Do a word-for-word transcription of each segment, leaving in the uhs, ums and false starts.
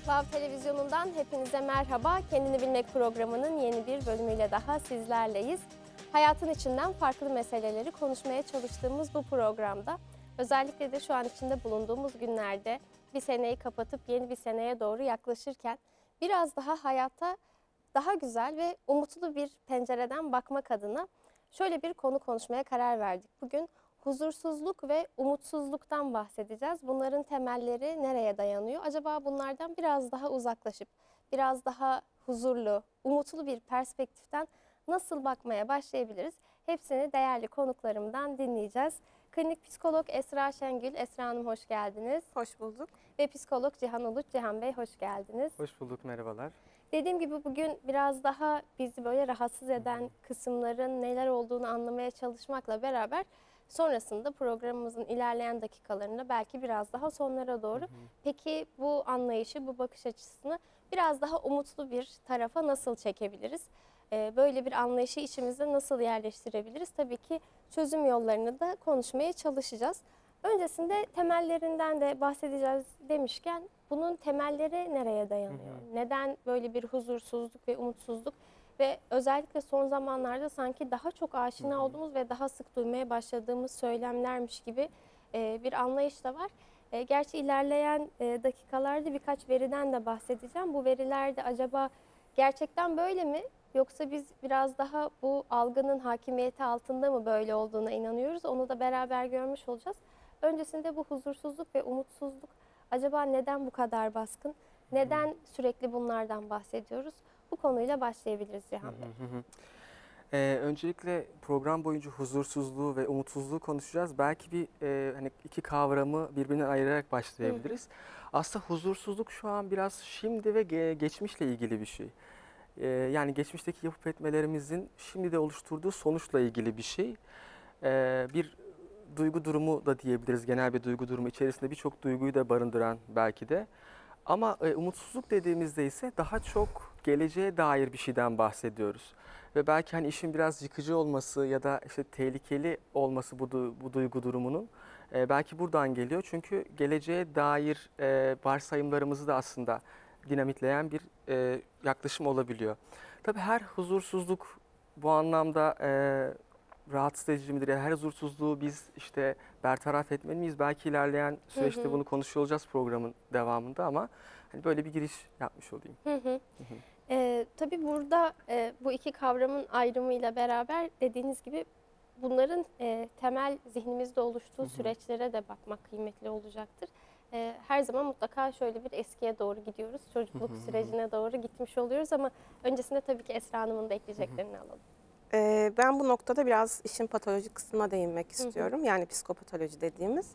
Vav Televizyonu'ndan hepinize merhaba. Kendini Bilmek programının yeni bir bölümüyle daha sizlerleyiz. Hayatın içinden farklı meseleleri konuşmaya çalıştığımız bu programda özellikle de şu an içinde bulunduğumuz günlerde bir seneyi kapatıp yeni bir seneye doğru yaklaşırken biraz daha hayata daha güzel ve umutlu bir pencereden bakmak adına şöyle bir konu konuşmaya karar verdik. Bugün huzursuzluk ve umutsuzluktan bahsedeceğiz. Bunların temelleri nereye dayanıyor? Acaba bunlardan biraz daha uzaklaşıp, biraz daha huzurlu, umutlu bir perspektiften nasıl bakmaya başlayabiliriz? Hepsini değerli konuklarımdan dinleyeceğiz. Klinik psikolog Esra Şengül. Esra Hanım hoş geldiniz. Hoş bulduk. Ve psikolog Cihan Uluç. Cihan Bey hoş geldiniz. Hoş bulduk, merhabalar. Dediğim gibi bugün biraz daha bizi böyle rahatsız eden kısımların neler olduğunu anlamaya çalışmakla beraber sonrasında programımızın ilerleyen dakikalarında belki biraz daha sonlara doğru. Hı hı. Peki bu anlayışı, bu bakış açısını biraz daha umutlu bir tarafa nasıl çekebiliriz? Ee, böyle bir anlayışı içimizde nasıl yerleştirebiliriz? Tabii ki çözüm yollarını da konuşmaya çalışacağız. Öncesinde temellerinden de bahsedeceğiz demişken bunun temelleri nereye dayanıyor? Hı hı. Neden böyle bir huzursuzluk ve umutsuzluk ve özellikle son zamanlarda sanki daha çok aşina hı hı. olduğumuz ve daha sık duymaya başladığımız söylemlermiş gibi e, bir anlayış da var. E, gerçi ilerleyen e, dakikalarda birkaç veriden de bahsedeceğim. Bu veriler de acaba gerçekten böyle mi? Yoksa biz biraz daha bu algının hakimiyeti altında mı böyle olduğuna inanıyoruz? Onu da beraber görmüş olacağız. Öncesinde bu huzursuzluk ve umutsuzluk acaba neden bu kadar baskın? Neden sürekli bunlardan bahsediyoruz? Bu konuyla başlayabiliriz Cihan Bey. Hı hı hı. Ee, öncelikle program boyunca huzursuzluğu ve umutsuzluğu konuşacağız. Belki bir e, hani iki kavramı birbirinden ayırarak başlayabiliriz. Hı. Aslında huzursuzluk şu an biraz şimdi ve ge geçmişle ilgili bir şey. Ee, yani geçmişteki yapıp etmelerimizin şimdi de oluşturduğu sonuçla ilgili bir şey. Ee, bir duygu durumu da diyebiliriz. Genel bir duygu durumu içerisinde birçok duyguyu da barındıran belki de. Ama e, umutsuzluk dediğimizde ise daha çok geleceğe dair bir şeyden bahsediyoruz. Ve belki hani işin biraz yıkıcı olması ya da işte tehlikeli olması bu, bu duygu durumunun e, belki buradan geliyor. Çünkü geleceğe dair e, varsayımlarımızı da aslında dinamitleyen bir e, yaklaşım olabiliyor. Tabii her huzursuzluk bu anlamda e, rahatsız edici midir? Yani her huzursuzluğu biz işte bertaraf etmeli miyiz? Belki ilerleyen süreçte hı hı. bunu konuşuyor olacağız programın devamında ama hani böyle bir giriş yapmış olayım. Hı hı. Hı hı. Ee, tabii burada e, bu iki kavramın ayrımıyla beraber dediğiniz gibi bunların e, temel zihnimizde oluştuğu hı hı. süreçlere de bakmak kıymetli olacaktır. E, her zaman mutlaka şöyle bir eskiye doğru gidiyoruz. Çocukluk hı hı. sürecine doğru gitmiş oluyoruz ama öncesinde tabii ki Esra Hanım'ın da ekleyeceklerini hı hı. alalım. Ben bu noktada biraz işin patolojik kısmına değinmek istiyorum. Hı hı. Yani psikopatoloji dediğimiz.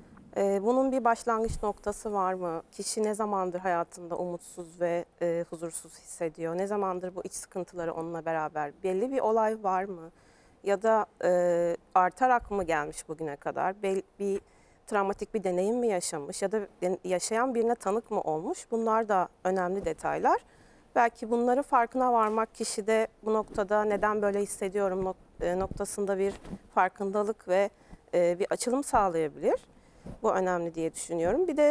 Bunun bir başlangıç noktası var mı? Kişi ne zamandır hayatında umutsuz ve e, huzursuz hissediyor? Ne zamandır bu iç sıkıntıları onunla beraber? Belli bir olay var mı? Ya da e, artarak mı gelmiş bugüne kadar? Bel, bir travmatik bir deneyim mi yaşamış? Ya da yaşayan birine tanık mı olmuş? Bunlar da önemli detaylar. Belki bunların farkına varmak kişide bu noktada neden böyle hissediyorum noktasında bir farkındalık ve bir açılım sağlayabilir. Bu önemli diye düşünüyorum. Bir de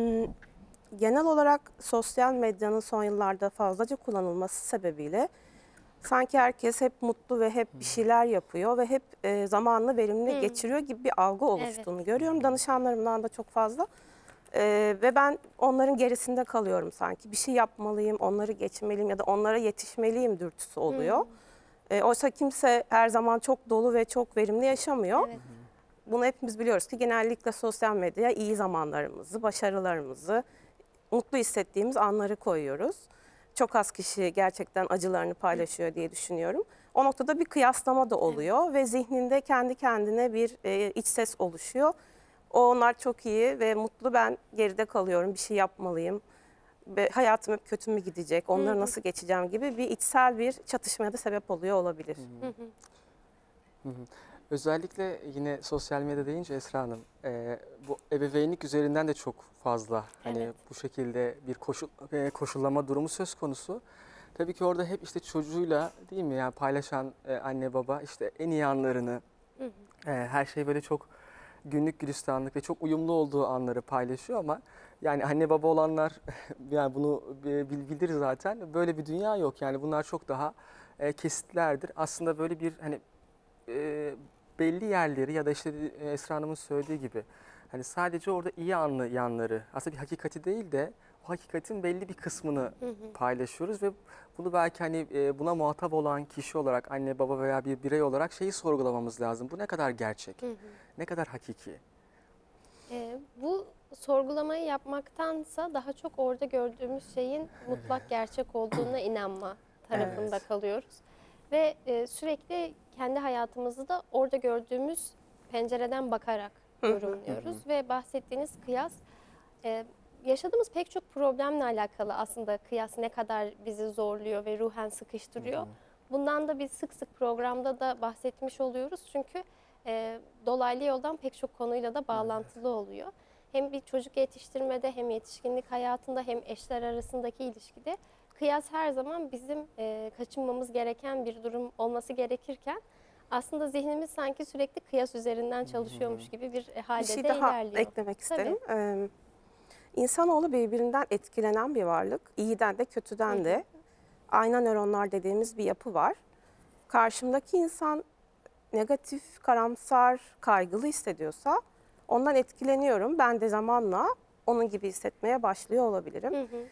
genel olarak sosyal medyanın son yıllarda fazlaca kullanılması sebebiyle sanki herkes hep mutlu ve hep bir şeyler yapıyor ve hep zamanını verimli hmm. geçiriyor gibi bir algı oluştuğunu evet. görüyorum. Danışanlarımdan da çok fazla. Ee, ve ben onların gerisinde kalıyorum sanki. Bir şey yapmalıyım, onları geçmeliyim ya da onlara yetişmeliyim dürtüsü oluyor. Hmm. Ee, oysa kimse her zaman çok dolu ve çok verimli yaşamıyor. Evet. Bunu hepimiz biliyoruz ki genellikle sosyal medyaya iyi zamanlarımızı, başarılarımızı, mutlu hissettiğimiz anları koyuyoruz. Çok az kişi gerçekten acılarını paylaşıyor diye düşünüyorum. O noktada bir kıyaslama da oluyor evet. ve zihninde kendi kendine bir e, iç ses oluşuyor. Onlar çok iyi ve mutlu, ben geride kalıyorum, bir şey yapmalıyım. Ve hayatım hep kötü mü gidecek, onları hı hı. nasıl geçeceğim gibi bir içsel bir çatışmaya da sebep oluyor olabilir. Hı hı. Hı hı. Özellikle yine sosyal medya deyince Esra Hanım, e, bu ebeveynlik üzerinden de çok fazla hani evet. bu şekilde bir koşul, e, koşullama durumu söz konusu. Tabii ki orada hep işte çocuğuyla değil mi yani paylaşan e, anne baba işte en iyi anlarını, hı hı. E, her şey böyle çok günlük gülistanlık ve çok uyumlu olduğu anları paylaşıyor ama yani anne baba olanlar yani bunu e, bil- bilir zaten. Böyle bir dünya yok. Yani bunlar çok daha e, kesitlerdir. Aslında böyle bir hani e, belli yerleri ya da işte e, Esra Hanım'ın söylediği gibi hani sadece orada iyi anlı yanları aslında bir hakikati değil de o hakikatin belli bir kısmını Hı hı. paylaşıyoruz ve bunu belki hani e, buna muhatap olan kişi olarak anne baba veya bir birey olarak şeyi sorgulamamız lazım. Bu ne kadar gerçek? Hı hı. Ne kadar hakiki? Ee, bu sorgulamayı yapmaktansa daha çok orada gördüğümüz şeyin mutlak gerçek olduğuna inanma tarafında Evet. kalıyoruz. Ve e, sürekli kendi hayatımızı da orada gördüğümüz pencereden bakarak Hı hı. yorumluyoruz. Ve bahsettiğiniz kıyas, e, yaşadığımız pek çok problemle alakalı aslında kıyas ne kadar bizi zorluyor ve ruhen sıkıştırıyor. Bundan da biz sık sık programda da bahsetmiş oluyoruz. Çünkü e, dolaylı yoldan pek çok konuyla da bağlantılı oluyor. Hem bir çocuk yetiştirmede hem yetişkinlik hayatında hem eşler arasındaki ilişkide kıyas her zaman bizim e, kaçınmamız gereken bir durum olması gerekirken aslında zihnimiz sanki sürekli kıyas üzerinden çalışıyormuş gibi bir e, Bir halde şey de daha ilerliyor. eklemek isterim. Tabii. Ee, İnsanoğlu birbirinden etkilenen bir varlık. İyiden de kötüden Hı hı. de. Ayna nöronlar dediğimiz bir yapı var. Karşımdaki insan negatif, karamsar, kaygılı hissediyorsa ondan etkileniyorum. Ben de zamanla onun gibi hissetmeye başlıyor olabilirim. Hı hı.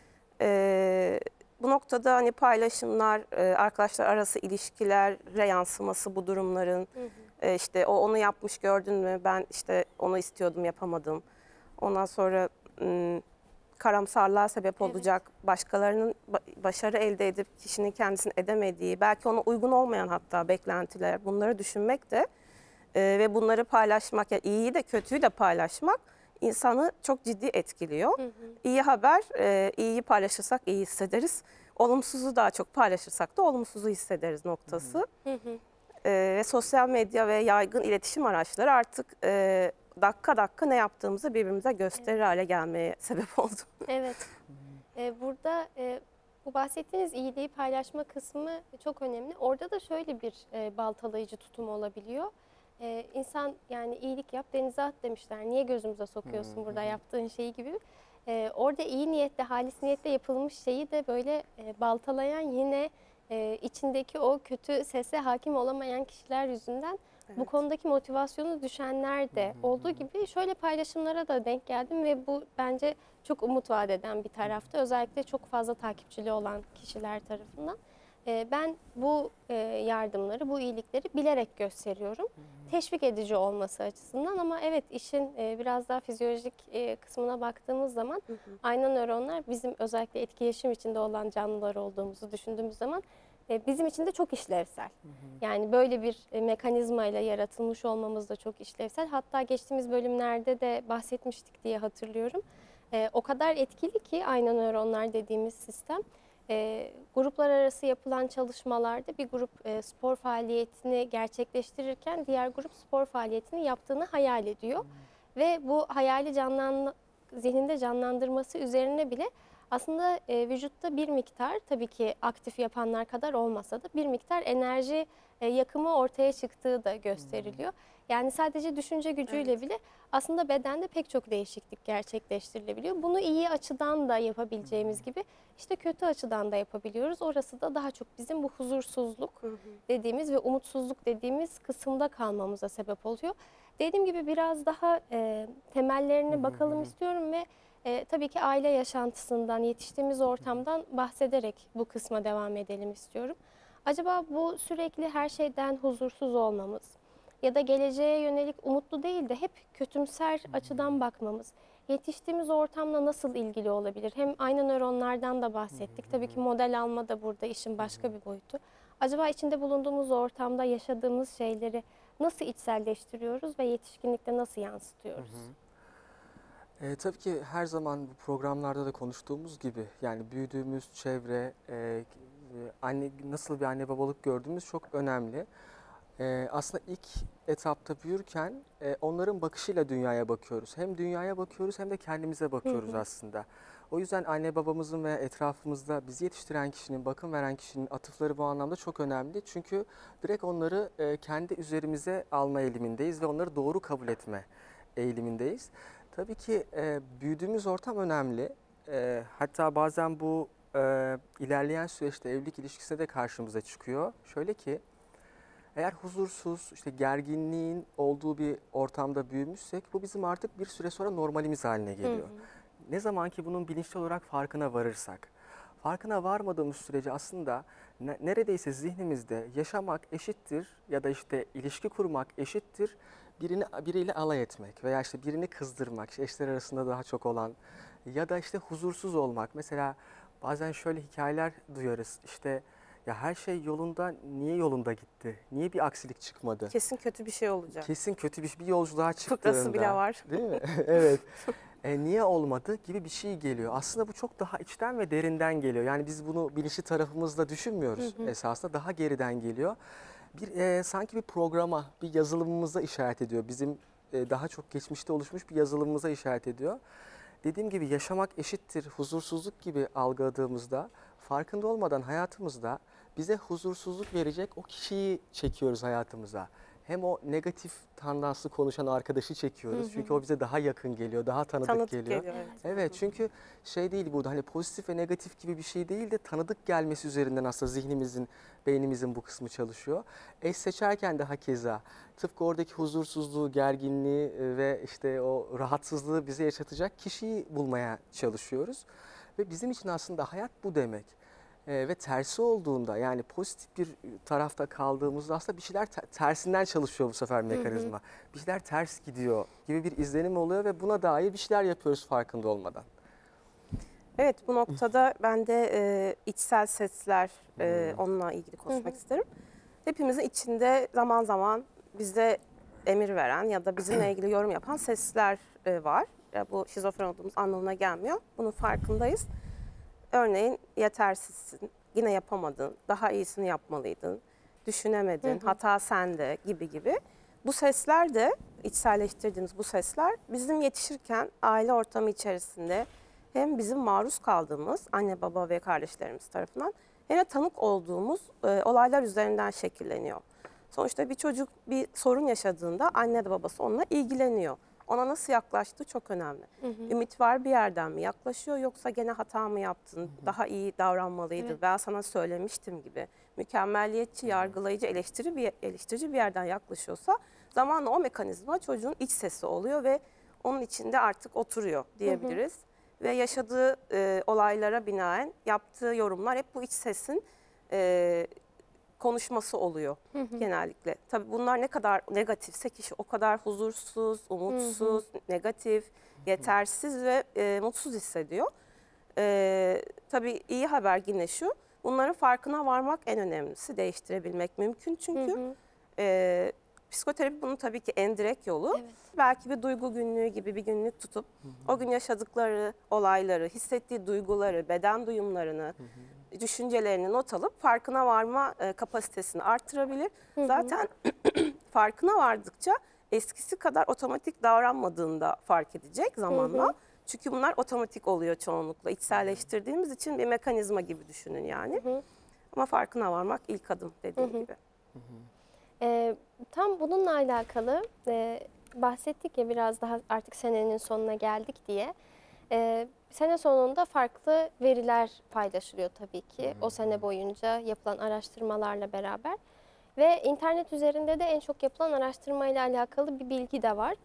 Ee, bu noktada hani paylaşımlar, e, arkadaşlar arası ilişkilere yansıması bu durumların. Hı hı. E, işte o onu yapmış gördün mü? Ben işte onu istiyordum yapamadım. Ondan sonra m, karamsarlığa sebep Evet. olacak başkalarının ba- başarı elde edip kişinin kendisini edemediği, belki ona uygun olmayan hatta beklentiler, bunları düşünmek de e, ve bunları paylaşmak, yani iyiyi de kötüyü de paylaşmak insanı çok ciddi etkiliyor. Hı hı. İyi haber, e, iyiyi paylaşırsak iyi hissederiz. Olumsuzu daha çok paylaşırsak da olumsuzu hissederiz noktası. Hı hı. E, ve sosyal medya ve yaygın iletişim araçları artık e, dakika dakika ne yaptığımızı birbirimize gösterir hale gelmeye sebep oldu. Evet. Ee, burada e, bu bahsettiğiniz iyiliği paylaşma kısmı çok önemli. Orada da şöyle bir e, baltalayıcı tutum olabiliyor. Ee, insan yani iyilik yap denize at demişler. Niye gözümüze sokuyorsun burada yaptığın şeyi gibi. Ee, orada iyi niyetle, halis niyetle yapılmış şeyi de böyle e, baltalayan yine e, içindeki o kötü sese hakim olamayan kişiler yüzünden bu Evet. konudaki motivasyonu düşenler de olduğu gibi şöyle paylaşımlara da denk geldim ve bu bence çok umut vaat eden bir tarafta. Özellikle çok fazla takipçili olan kişiler tarafından. Ee, ben bu e, yardımları, bu iyilikleri bilerek gösteriyorum. Teşvik edici olması açısından ama evet işin e, biraz daha fizyolojik e, kısmına baktığımız zaman ayna nöronlar bizim özellikle etkileşim içinde olan canlılar olduğumuzu düşündüğümüz zaman e, bizim için de çok işlevsel. Yani böyle bir e, mekanizmayla yaratılmış olmamız da çok işlevsel. Hatta geçtiğimiz bölümlerde de bahsetmiştik diye hatırlıyorum. E, o kadar etkili ki ayna nöronlar dediğimiz sistem. E, gruplar arası yapılan çalışmalarda bir grup e, spor faaliyetini gerçekleştirirken diğer grup spor faaliyetini yaptığını hayal ediyor. Ve bu hayali canlan zihninde canlandırması üzerine bile aslında e, vücutta bir miktar tabii ki aktif yapanlar kadar olmasa da bir miktar enerji e, yakımı ortaya çıktığı da gösteriliyor. Yani sadece düşünce gücüyle Evet. bile aslında bedende pek çok değişiklik gerçekleştirilebiliyor. Bunu iyi açıdan da yapabileceğimiz gibi işte kötü açıdan da yapabiliyoruz. Orası da daha çok bizim bu huzursuzluk dediğimiz ve umutsuzluk dediğimiz kısımda kalmamıza sebep oluyor. Dediğim gibi biraz daha e, temellerine bakalım istiyorum ve e, tabii ki aile yaşantısından, yetiştiğimiz ortamdan bahsederek bu kısma devam edelim istiyorum. Acaba bu sürekli her şeyden huzursuz olmamız ya da geleceğe yönelik umutlu değil de hep kötümser açıdan bakmamız, yetiştiğimiz ortamla nasıl ilgili olabilir? Hem aynı nöronlardan da bahsettik. Tabii ki model alma da burada işin başka bir boyutu. Acaba içinde bulunduğumuz ortamda yaşadığımız şeyleri nasıl içselleştiriyoruz ve yetişkinlikte nasıl yansıtıyoruz? E, tabii ki her zaman bu programlarda da konuştuğumuz gibi yani büyüdüğümüz çevre, e, e, anne nasıl bir anne babalık gördüğümüz çok önemli. E, aslında ilk etapta büyürken e, onların bakışıyla dünyaya bakıyoruz. Hem dünyaya bakıyoruz hem de kendimize bakıyoruz aslında. O yüzden anne babamızın veya etrafımızda bizi yetiştiren kişinin, bakım veren kişinin atıfları bu anlamda çok önemli. Çünkü direkt onları e, kendi üzerimize alma eğilimindeyiz ve onları doğru kabul etme eğilimindeyiz. Tabii ki e, büyüdüğümüz ortam önemli. E, hatta bazen bu e, ilerleyen süreçte evlilik ilişkisinde de karşımıza çıkıyor. Şöyle ki, eğer huzursuz, işte gerginliğin olduğu bir ortamda büyümüşsek bu bizim artık bir süre sonra normalimiz haline geliyor. Hı hı. Ne zaman ki bunun bilinçli olarak farkına varırsak, farkına varmadığımız sürece aslında ne- neredeyse zihnimizde yaşamak eşittir ya da işte ilişki kurmak eşittir birini biriyle alay etmek veya işte birini kızdırmak, işte eşler arasında daha çok olan ya da işte huzursuz olmak. Mesela bazen şöyle hikayeler duyarız. İşte ya her şey yolunda, niye yolunda gitti? Niye bir aksilik çıkmadı? Kesin kötü bir şey olacak. Kesin kötü bir, bir yolculuğa çıktığında. Fıkrası bile var. Değil mi? Evet. E, niye olmadı gibi bir şey geliyor. Aslında bu çok daha içten ve derinden geliyor. Yani biz bunu bilinçli tarafımızda düşünmüyoruz Hı hı. esasında. Daha geriden geliyor. Bir e, sanki bir programa, bir yazılımımıza işaret ediyor. Bizim e, daha çok geçmişte oluşmuş bir yazılımımıza işaret ediyor. Dediğim gibi yaşamak eşittir huzursuzluk gibi algıladığımızda farkında olmadan hayatımızda bize huzursuzluk verecek o kişiyi çekiyoruz hayatımıza. Hem o negatif tandanslı konuşan arkadaşı çekiyoruz. Hı hı. Çünkü o bize daha yakın geliyor, daha tanıdık, Tanıdık geliyor. geliyor. Evet. Evet, çünkü şey değil burada, hani pozitif ve negatif gibi bir şey değil de tanıdık gelmesi üzerinden aslında zihnimizin, beynimizin bu kısmı çalışıyor. Eş seçerken de hakeza tıpkı oradaki huzursuzluğu, gerginliği e, ve işte o rahatsızlığı bize yaşatacak kişiyi bulmaya çalışıyoruz. Ve bizim için aslında hayat bu demek. Ee, ve tersi olduğunda, yani pozitif bir tarafta kaldığımızda aslında bir şeyler te- tersinden çalışıyor bu sefer mekanizma. Bir şeyler ters gidiyor gibi bir izlenim oluyor ve buna dair bir şeyler yapıyoruz farkında olmadan. Evet, bu noktada ben de e, içsel sesler, e, onunla ilgili konuşmak Hı hı. isterim. Hepimizin içinde zaman zaman bize emir veren ya da bizimle ilgili yorum yapan sesler e, var. Ya bu şizofren olduğumuz anlamına gelmiyor. Bunun farkındayız. Örneğin yetersizsin, yine yapamadın, daha iyisini yapmalıydın, düşünemedin, Hı hı. hata sende gibi gibi. Bu sesler de, içselleştirdiğimiz bu sesler bizim yetişirken aile ortamı içerisinde hem bizim maruz kaldığımız anne baba ve kardeşlerimiz tarafından hem de tanık olduğumuz e, olaylar üzerinden şekilleniyor. Sonuçta bir çocuk bir sorun yaşadığında anne de babası onunla ilgileniyor. Ona nasıl yaklaştığı çok önemli. Hı hı. Ümit var bir yerden mi yaklaşıyor yoksa gene hata mı yaptın, daha iyi davranmalıydın, Evet. ben sana söylemiştim gibi mükemmelliyetçi, yargılayıcı, eleştiri bir, eleştirici bir yerden yaklaşıyorsa zamanla o mekanizma çocuğun iç sesi oluyor ve onun içinde artık oturuyor diyebiliriz. Ve yaşadığı e, olaylara binaen yaptığı yorumlar hep bu iç sesin e, konuşması oluyor Hı hı. genellikle. Tabii bunlar ne kadar negatifse kişi o kadar huzursuz, umutsuz, negatif, yetersiz ve e, mutsuz hissediyor. E, tabii iyi haber yine şu, bunların farkına varmak en önemlisi, değiştirebilmek mümkün çünkü. Hı hı. E, psikoterapi bunun tabii ki en direkt yolu. Evet. Belki bir duygu günlüğü gibi bir günlük tutup o gün yaşadıkları olayları, hissettiği duyguları, beden duyumlarını, düşüncelerini not alıp farkına varma e, kapasitesini arttırabilir. Hı hı. Zaten farkına vardıkça eskisi kadar otomatik davranmadığını da fark edecek zamanla. Hı hı. Çünkü bunlar otomatik oluyor çoğunlukla. İçselleştirdiğimiz için bir mekanizma gibi düşünün yani. Hı hı. Ama farkına varmak ilk adım dediğim Hı hı. gibi. Ee, tam bununla alakalı e, bahsettik ya, biraz daha artık senenin sonuna geldik diye. Ee, sene sonunda farklı veriler paylaşılıyor tabii ki o sene boyunca yapılan araştırmalarla beraber. Ve internet üzerinde de en çok yapılan araştırmayla alakalı bir bilgi de var.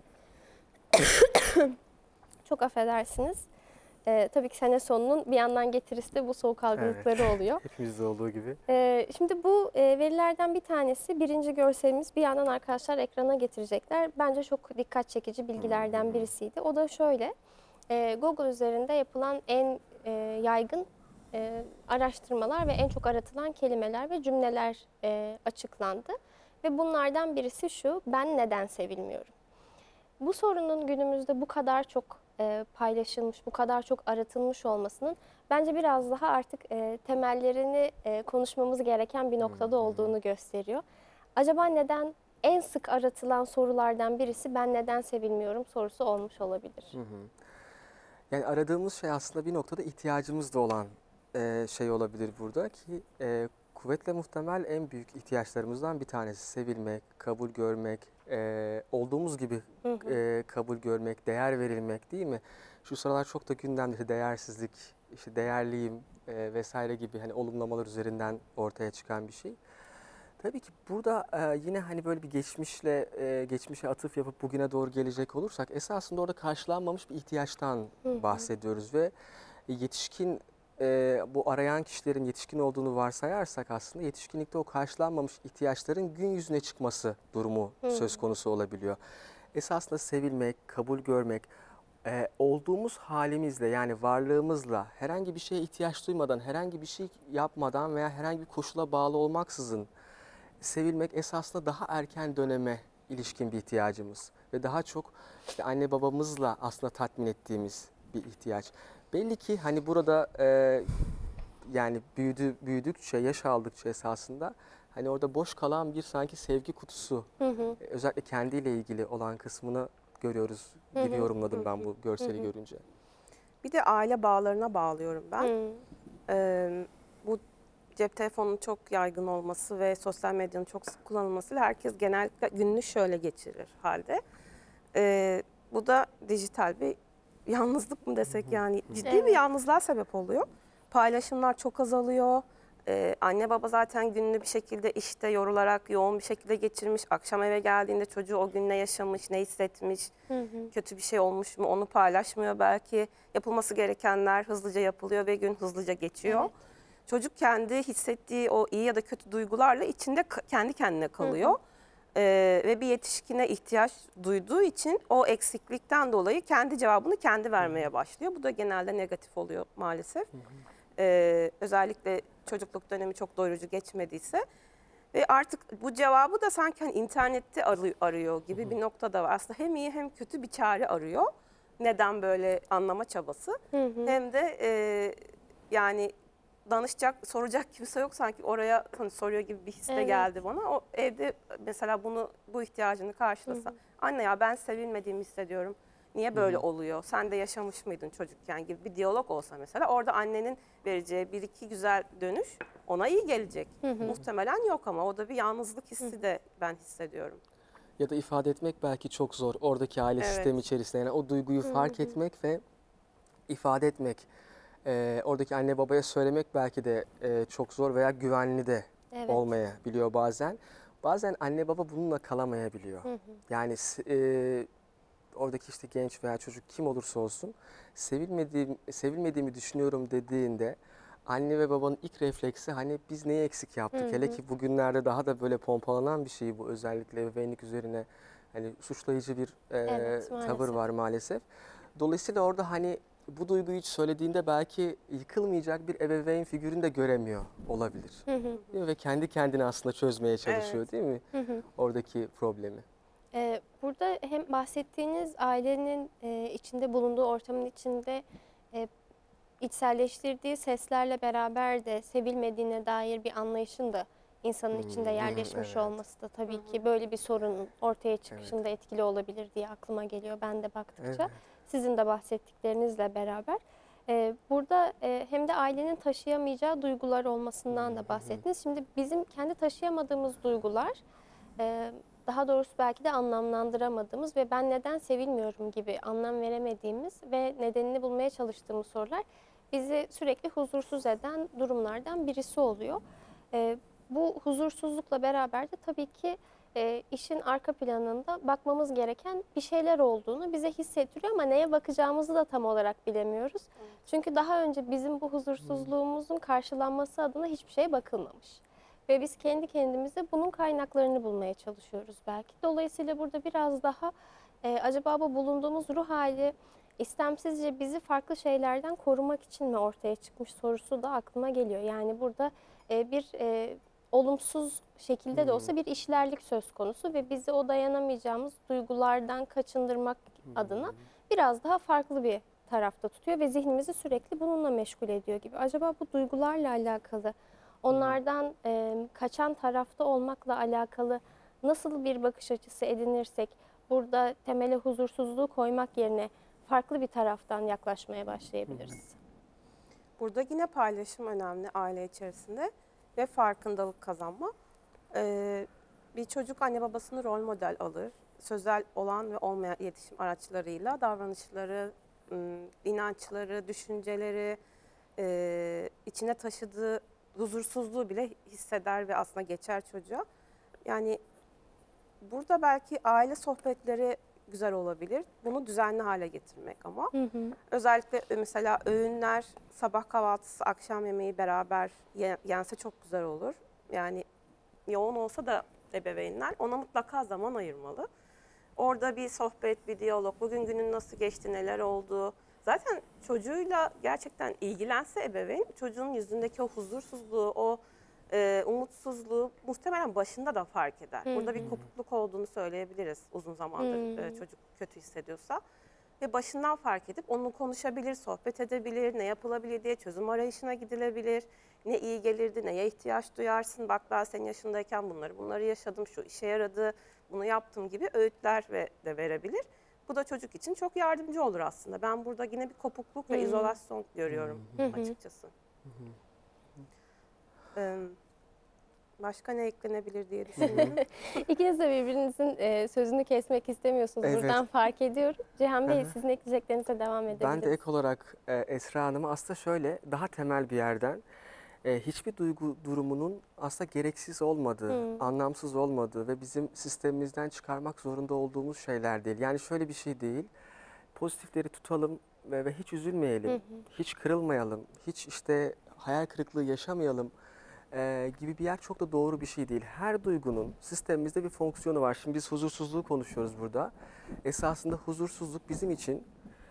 Çok affedersiniz. Ee, tabii ki sene sonunun bir yandan getirisi de bu soğuk algınlıkları oluyor. Hepimizde olduğu gibi. Ee, şimdi bu e, verilerden bir tanesi, birinci görselimiz, bir yandan arkadaşlar ekrana getirecekler. Bence çok dikkat çekici bilgilerden birisiydi. O da şöyle, e, Google üzerinde yapılan en e, yaygın e, araştırmalar ve en çok aratılan kelimeler ve cümleler e, açıklandı. Ve bunlardan birisi şu: ben neden sevilmiyorum? Bu sorunun günümüzde bu kadar çok e, paylaşılmış, bu kadar çok aratılmış olmasının bence biraz daha artık e, temellerini e, konuşmamız gereken bir noktada olduğunu gösteriyor. Acaba neden en sık aratılan sorulardan birisi ben neden sevilmiyorum sorusu olmuş olabilir? Hı hı. Yani aradığımız şey aslında bir noktada ihtiyacımız da olan e, şey olabilir burada ki e, kuvvetle muhtemel en büyük ihtiyaçlarımızdan bir tanesi sevilmek, kabul görmek, e, olduğumuz gibi Hı hı. e, kabul görmek, değer verilmek değil mi? Şu sıralar çok da gündemde değersizlik, işte değerliyim e, vesaire gibi hani olumlamalar üzerinden ortaya çıkan bir şey. Tabii ki burada e, yine hani böyle bir geçmişle e, geçmişe atıf yapıp bugüne doğru gelecek olursak esasında orada karşılanmamış bir ihtiyaçtan Hı hı. bahsediyoruz ve yetişkin e, bu arayan kişilerin yetişkin olduğunu varsayarsak aslında yetişkinlikte o karşılanmamış ihtiyaçların gün yüzüne çıkması durumu Hı. söz konusu olabiliyor. Esasında sevilmek, kabul görmek, e, olduğumuz halimizle yani varlığımızla herhangi bir şeye ihtiyaç duymadan, herhangi bir şey yapmadan veya herhangi bir koşula bağlı olmaksızın sevilmek esasında daha erken döneme ilişkin bir ihtiyacımız ve daha çok işte anne babamızla aslında tatmin ettiğimiz bir ihtiyaç. Belli ki hani burada e, yani büyüdü, büyüdükçe, yaş aldıkça esasında hani orada boş kalan bir sanki sevgi kutusu, Hı hı. e, özellikle kendiyle ilgili olan kısmını görüyoruz Hı hı. gibi yorumladım Hı ben bu görseli Hı hı. görünce. Bir de aile bağlarına bağlıyorum ben. Hı. Ee, bu cep telefonunun çok yaygın olması ve sosyal medyanın çok sık kullanılmasıyla herkes genellikle gününü şöyle geçirir halde. Ee, bu da dijital bir yalnızlık mı desek yani ciddi bir Evet. yalnızlığa sebep oluyor. Paylaşımlar çok azalıyor. Ee, anne baba zaten gününü bir şekilde işte yorularak yoğun bir şekilde geçirmiş. Akşam eve geldiğinde çocuğu o gün ne yaşamış, ne hissetmiş, Hı hı. kötü bir şey olmuş mu onu paylaşmıyor. Belki yapılması gerekenler hızlıca yapılıyor ve gün hızlıca geçiyor. Evet. Çocuk kendi hissettiği o iyi ya da kötü duygularla içinde ka- kendi kendine kalıyor. Hı hı. Ee, ve bir yetişkine ihtiyaç duyduğu için o eksiklikten dolayı kendi cevabını kendi vermeye başlıyor. Bu da genelde negatif oluyor maalesef. Ee, özellikle çocukluk dönemi çok doyurucu geçmediyse. Ve artık bu cevabı da sanki hani internette arı- arıyor gibi bir nokta da var. Aslında hem iyi hem kötü bir çare arıyor. Neden böyle anlama çabası. Hı hı. Hem de e, yani danışacak, soracak kimse yok sanki oraya hani soruyor gibi bir his de Evet. geldi bana. O evde mesela bunu bu ihtiyacını karşılasa. Hı hı. Anne ya ben sevilmediğimi hissediyorum. Niye böyle oluyor? Sen de yaşamış mıydın çocukken gibi bir diyalog olsa mesela orada annenin vereceği bir iki güzel dönüş ona iyi gelecek. Hı hı. Muhtemelen yok ama o da bir yalnızlık hissi de ben hissediyorum. Ya da ifade etmek belki çok zor oradaki aile Evet. sistemi içerisinde. Yani o duyguyu Hı fark hı. etmek ve ifade etmek, e, oradaki anne babaya söylemek belki de e, çok zor veya güvenli de Evet. olmayabiliyor bazen. Bazen anne baba bununla kalamayabiliyor. Hı hı. Yani s- e, oradaki işte genç veya çocuk kim olursa olsun sevilmediğim, sevilmediğimi düşünüyorum dediğinde anne ve babanın ilk refleksi hani biz neyi eksik yaptık? Hı Hele hı. ki bugünlerde daha da böyle pompalanan bir şey bu özellikle ebeveynlik üzerine hani suçlayıcı bir e, Evet, tavır maalesef. var maalesef. Dolayısıyla orada hani bu duyguyu hiç söylediğinde belki yıkılmayacak bir ebeveyn figürünü de göremiyor olabilir. Hı hı. Değil mi? Ve kendi kendine aslında çözmeye çalışıyor Evet. değil mi Hı hı. oradaki problemi? Ee, burada hem bahsettiğiniz ailenin e, içinde bulunduğu ortamın içinde e, içselleştirdiği seslerle beraber de sevilmediğine dair bir anlayışın da insanın içinde Hmm, yerleşmiş evet. olması da tabii ki böyle bir sorunun ortaya çıkışında Evet. etkili olabilir diye aklıma geliyor ben de baktıkça. Evet. Sizin de bahsettiklerinizle beraber. Ee, burada e, hem de ailenin taşıyamayacağı duygular olmasından da bahsettiniz. Şimdi bizim kendi taşıyamadığımız duygular, e, daha doğrusu belki de anlamlandıramadığımız ve ben neden sevilmiyorum gibi anlam veremediğimiz ve nedenini bulmaya çalıştığımız sorular bizi sürekli huzursuz eden durumlardan birisi oluyor. Ee, bu huzursuzlukla beraber de tabii ki e, işin arka planında bakmamız gereken bir şeyler olduğunu bize hissettiriyor ama neye bakacağımızı da tam olarak bilemiyoruz. Çünkü daha önce bizim bu huzursuzluğumuzun karşılanması adına hiçbir şeye bakılmamış. Ve biz kendi kendimize bunun kaynaklarını bulmaya çalışıyoruz belki. Dolayısıyla burada biraz daha e, acaba bu bulunduğumuz ruh hali istemsizce bizi farklı şeylerden korumak için mi ortaya çıkmış sorusu da aklıma geliyor. Yani burada e, bir e, olumsuz şekilde de olsa bir işlerlik söz konusu ve bizi o dayanamayacağımız duygulardan kaçındırmak adına biraz daha farklı bir tarafta tutuyor ve zihnimizi sürekli bununla meşgul ediyor gibi. Acaba bu duygularla alakalı, onlardan e, kaçan tarafta olmakla alakalı nasıl bir bakış açısı edinirsek burada temele huzursuzluğu koymak yerine farklı bir taraftan yaklaşmaya başlayabiliriz. Burada yine paylaşım önemli aile içerisinde. ve farkındalık kazanma. Ee, bir çocuk anne babasını rol model alır. Sözel olan ve olmayan iletişim araçlarıyla davranışları, ım, inançları, düşünceleri, e, içine taşıdığı huzursuzluğu bile hisseder ve aslında geçer çocuğa. Yani burada belki aile sohbetleri güzel olabilir. Bunu düzenli hale getirmek ama. Hı hı. Özellikle e, mesela öğünler, sabah kahvaltısı, akşam yemeği beraber ye- yense çok güzel olur. Yani yoğun olsa da ebeveynler ona mutlaka zaman ayırmalı. Orada bir sohbet, bir diyalog, bugün günün nasıl geçti, neler oldu. Zaten çocuğuyla gerçekten ilgilense ebeveyn, çocuğun yüzündeki o huzursuzluğu, o e, umutsuzluğu muhtemelen başında da fark eder. Hı Burada hı. bir kopukluk olduğunu söyleyebiliriz uzun zamandır e, Hı. çocuk kötü hissediyorsa. Ve başından fark edip onu konuşabilir, sohbet edebilir, ne yapılabilir diye çözüm arayışına gidilebilir. Ne iyi gelirdi, neye ihtiyaç duyarsın, bak ben senin yaşındayken bunları bunları yaşadım, şu işe yaradı, bunu yaptım gibi öğütler ve de verebilir. Bu da çocuk için çok yardımcı olur aslında. Ben burada yine bir kopukluk ve Hmm. izolasyon görüyorum Hı hı. açıkçası. Ee, Başka ne eklenebilir diye düşünüyorum. İkiniz de birbirinizin e, sözünü kesmek istemiyorsunuz. Evet. Buradan fark ediyorum. Cihan Bey, Hı hı. sizin ekleyeceklerinize devam edebiliriz. Ben de ek olarak e, Esra Hanım'a aslında şöyle daha temel bir yerden e, hiçbir duygu durumunun aslında gereksiz olmadığı, Hı. anlamsız olmadığı ve bizim sistemimizden çıkarmak zorunda olduğumuz şeyler değil. Yani şöyle bir şey değil, pozitifleri tutalım ve, ve hiç üzülmeyelim, Hı hı. hiç kırılmayalım, hiç işte hayal kırıklığı yaşamayalım e, gibi bir yer çok da doğru bir şey değil. Her duygunun sistemimizde bir fonksiyonu var. Şimdi biz huzursuzluğu konuşuyoruz burada. Esasında huzursuzluk bizim için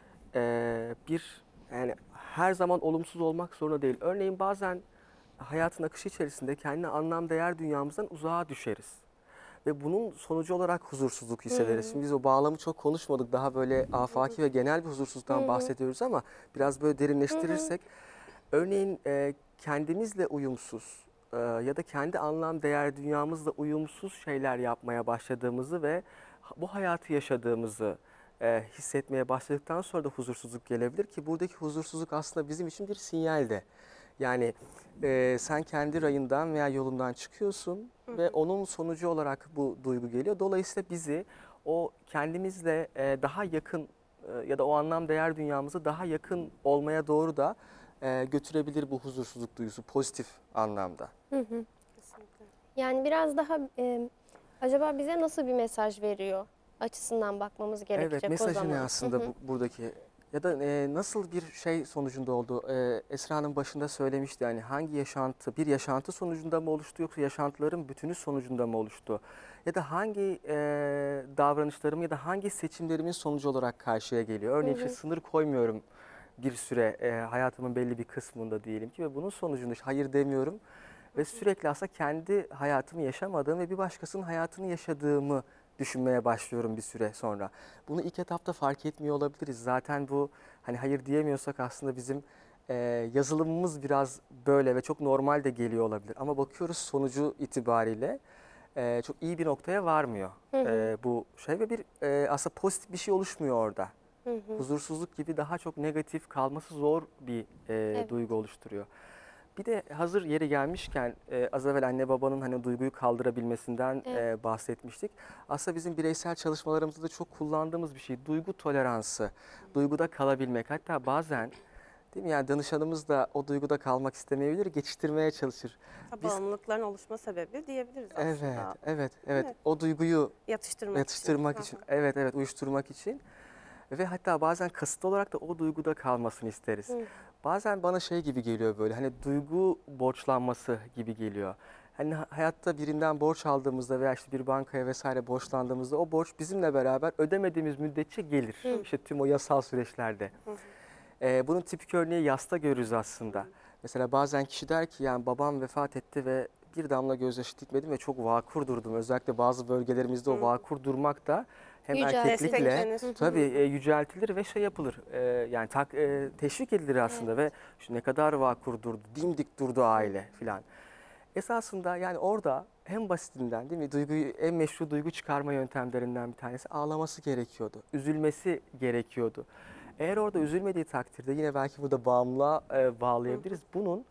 e, bir yani her zaman olumsuz olmak zorunda değil. Örneğin bazen hayatın akışı içerisinde kendi anlam değer dünyamızdan uzağa düşeriz. Ve bunun sonucu olarak huzursuzluk hissederiz. Hı. Şimdi biz o bağlamı çok konuşmadık. Daha böyle afaki ve genel bir huzursuzluktan Hı hı. bahsediyoruz ama biraz böyle derinleştirirsek örneğin e, kendimizle uyumsuz e, ya da kendi anlam değer dünyamızla uyumsuz şeyler yapmaya başladığımızı ve ha- bu hayatı yaşadığımızı e, hissetmeye başladıktan sonra da huzursuzluk gelebilir ki buradaki huzursuzluk aslında bizim için bir sinyal de. Yani e, sen kendi rayından veya yolundan çıkıyorsun ve onun sonucu olarak bu duygu geliyor. Dolayısıyla bizi o kendimizle e, daha yakın e, ya da o anlam değer dünyamızı daha yakın olmaya doğru da e, götürebilir bu huzursuzluk duygusu pozitif anlamda. Hı hı. Kesinlikle. Yani biraz daha e, acaba bize nasıl bir mesaj veriyor açısından bakmamız gerekecek Evet, o mesajı zaman. ne aslında Hı hı. bu, buradaki ya da e, nasıl bir şey sonucunda oldu? E, Esra Hanım başında söylemişti yani hangi yaşantı, bir yaşantı sonucunda mı oluştu yoksa yaşantıların bütünü sonucunda mı oluştu? Ya da hangi e, davranışlarım ya da hangi seçimlerimin sonucu olarak karşıya geliyor? Örneğin Hı işte hı. sınır koymuyorum bir süre e, hayatımın belli bir kısmında diyelim ki ve bunun sonucunda işte hayır demiyorum ve sürekli aslında kendi hayatımı yaşamadığım ve bir başkasının hayatını yaşadığımı düşünmeye başlıyorum bir süre sonra. Bunu ilk etapta fark etmiyor olabiliriz. Zaten bu hani hayır diyemiyorsak aslında bizim e, yazılımımız biraz böyle ve çok normal de geliyor olabilir. Ama bakıyoruz sonucu itibariyle e, çok iyi bir noktaya varmıyor Hı hı. e, bu şey ve bir e, aslında pozitif bir şey oluşmuyor orada. Hı hı. Huzursuzluk gibi daha çok negatif kalması zor bir e, Evet. duygu oluşturuyor. Bir de hazır yeri gelmişken e, az evvel anne babanın hani duyguyu kaldırabilmesinden Evet. e, bahsetmiştik. Aslında bizim bireysel çalışmalarımızda da çok kullandığımız bir şey duygu toleransı, duyguda kalabilmek. Hatta bazen değil mi yani danışanımız da o duyguda kalmak istemeyebilir, geçiştirmeye çalışır. Biz Bağımlılıkların oluşma sebebi diyebiliriz evet, aslında. evet, evet mi? o duyguyu Yatıştırmak, yatıştırmak için. için, evet evet uyuşturmak için ve hatta bazen kasıtlı olarak da o duyguda kalmasını isteriz. Hı. Bazen bana şey gibi geliyor böyle hani duygu borçlanması gibi geliyor. Hani ha- hayatta birinden borç aldığımızda veya işte bir bankaya vesaire borçlandığımızda o borç bizimle beraber ödemediğimiz müddetçe gelir. Hı. İşte tüm o yasal süreçlerde. Hı hı. Ee, bunun tipik örneği yasta görürüz aslında. Mesela bazen kişi der ki yani babam vefat etti ve bir damla gözyaşı dikmedim ve çok vakur durdum. Özellikle bazı bölgelerimizde o Hı. vakur durmak da hem Yüceltilir. erkeklikle Desteklenir. tabii e, yüceltilir ve şey yapılır. E, yani tak, e, teşvik edilir aslında ve şu ne kadar vakur durdu, dimdik durdu aile filan. Esasında yani orada en basitinden değil mi duyguyu en meşru duygu çıkarma yöntemlerinden bir tanesi ağlaması gerekiyordu. Üzülmesi gerekiyordu. Eğer orada üzülmediği takdirde yine belki burada bağımlılığa e, bağlayabiliriz. Bunun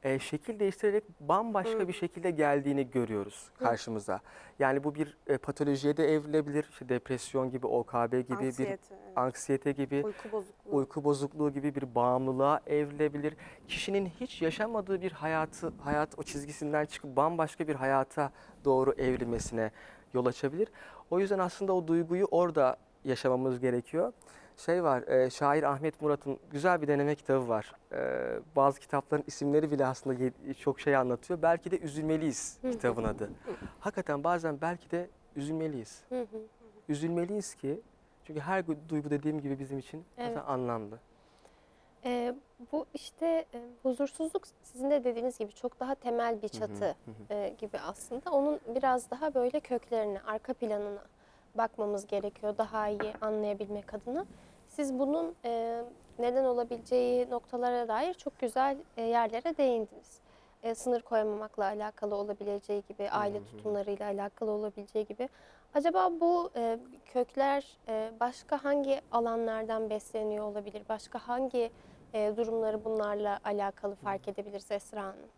e, şekil değiştirerek bambaşka Hı. bir şekilde geldiğini görüyoruz karşımıza. Yani bu bir e, patolojiye de evrilebilir. İşte depresyon gibi, O K B gibi, bir Anksiyete, evet. anksiyete gibi, Uyku bozukluğu. uyku bozukluğu gibi bir bağımlılığa evrilebilir. Kişinin hiç yaşamadığı bir hayatı, hayat o çizgisinden çıkıp bambaşka bir hayata doğru evrilmesine yol açabilir. O yüzden aslında o duyguyu orada yaşamamız gerekiyor. Şey var, e, şair Ahmet Murat'ın güzel bir deneme kitabı var. E, bazı kitapların isimleri bile aslında ye- çok şey anlatıyor. Belki de üzülmeliyiz kitabın adı. Hakikaten bazen belki de üzülmeliyiz. Hı hı. Üzülmeliyiz ki, çünkü her gu- duygu dediğim gibi bizim için Evet. mesela anlamlı. Ee, bu işte e, huzursuzluk sizin de dediğiniz gibi çok daha temel bir çatı e, gibi aslında. Onun biraz daha böyle köklerine, arka planına bakmamız gerekiyor daha iyi anlayabilmek adına. Siz bunun e, neden olabileceği noktalara dair çok güzel e, yerlere değindiniz. E, sınır koymamakla alakalı olabileceği gibi, aile tutumlarıyla alakalı olabileceği gibi. Acaba bu e, kökler e, başka hangi alanlardan besleniyor olabilir? Başka hangi e, durumları bunlarla alakalı fark edebiliriz Esra Hanım?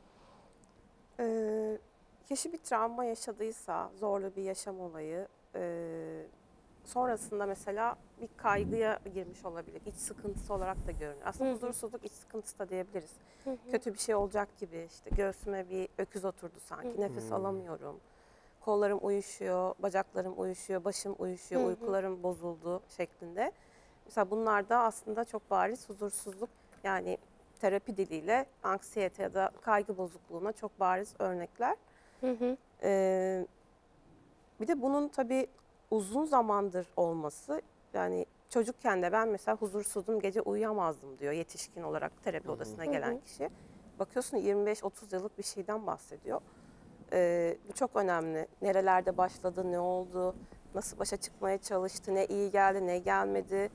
Ee, kişi bir travma yaşadıysa, zorlu bir yaşam olayı, e, sonrasında mesela bir kaygıya girmiş olabilir. İç sıkıntısı olarak da görünür. Aslında Hı hı. huzursuzluk iç sıkıntısı da diyebiliriz. Hı hı. Kötü bir şey olacak gibi, işte göğsüme bir öküz oturdu sanki, Hı hı. nefes alamıyorum. Kollarım uyuşuyor, bacaklarım uyuşuyor, başım uyuşuyor, Hı hı. uykularım bozuldu şeklinde. Mesela bunlar da aslında çok bariz huzursuzluk, yani terapi diliyle anksiyete ya da kaygı bozukluğuna çok bariz örnekler. Hı hı. Ee, bir de bunun tabii uzun zamandır olması, yani çocukken de ben mesela huzursuzdum, gece uyuyamazdım diyor yetişkin olarak terapi odasına Hı hı. gelen kişi. Bakıyorsun yirmi beş otuz yıllık bir şeyden bahsediyor. Ee, bu çok önemli. Nerelerde başladı, ne oldu, nasıl başa çıkmaya çalıştı, ne iyi geldi, ne gelmedi.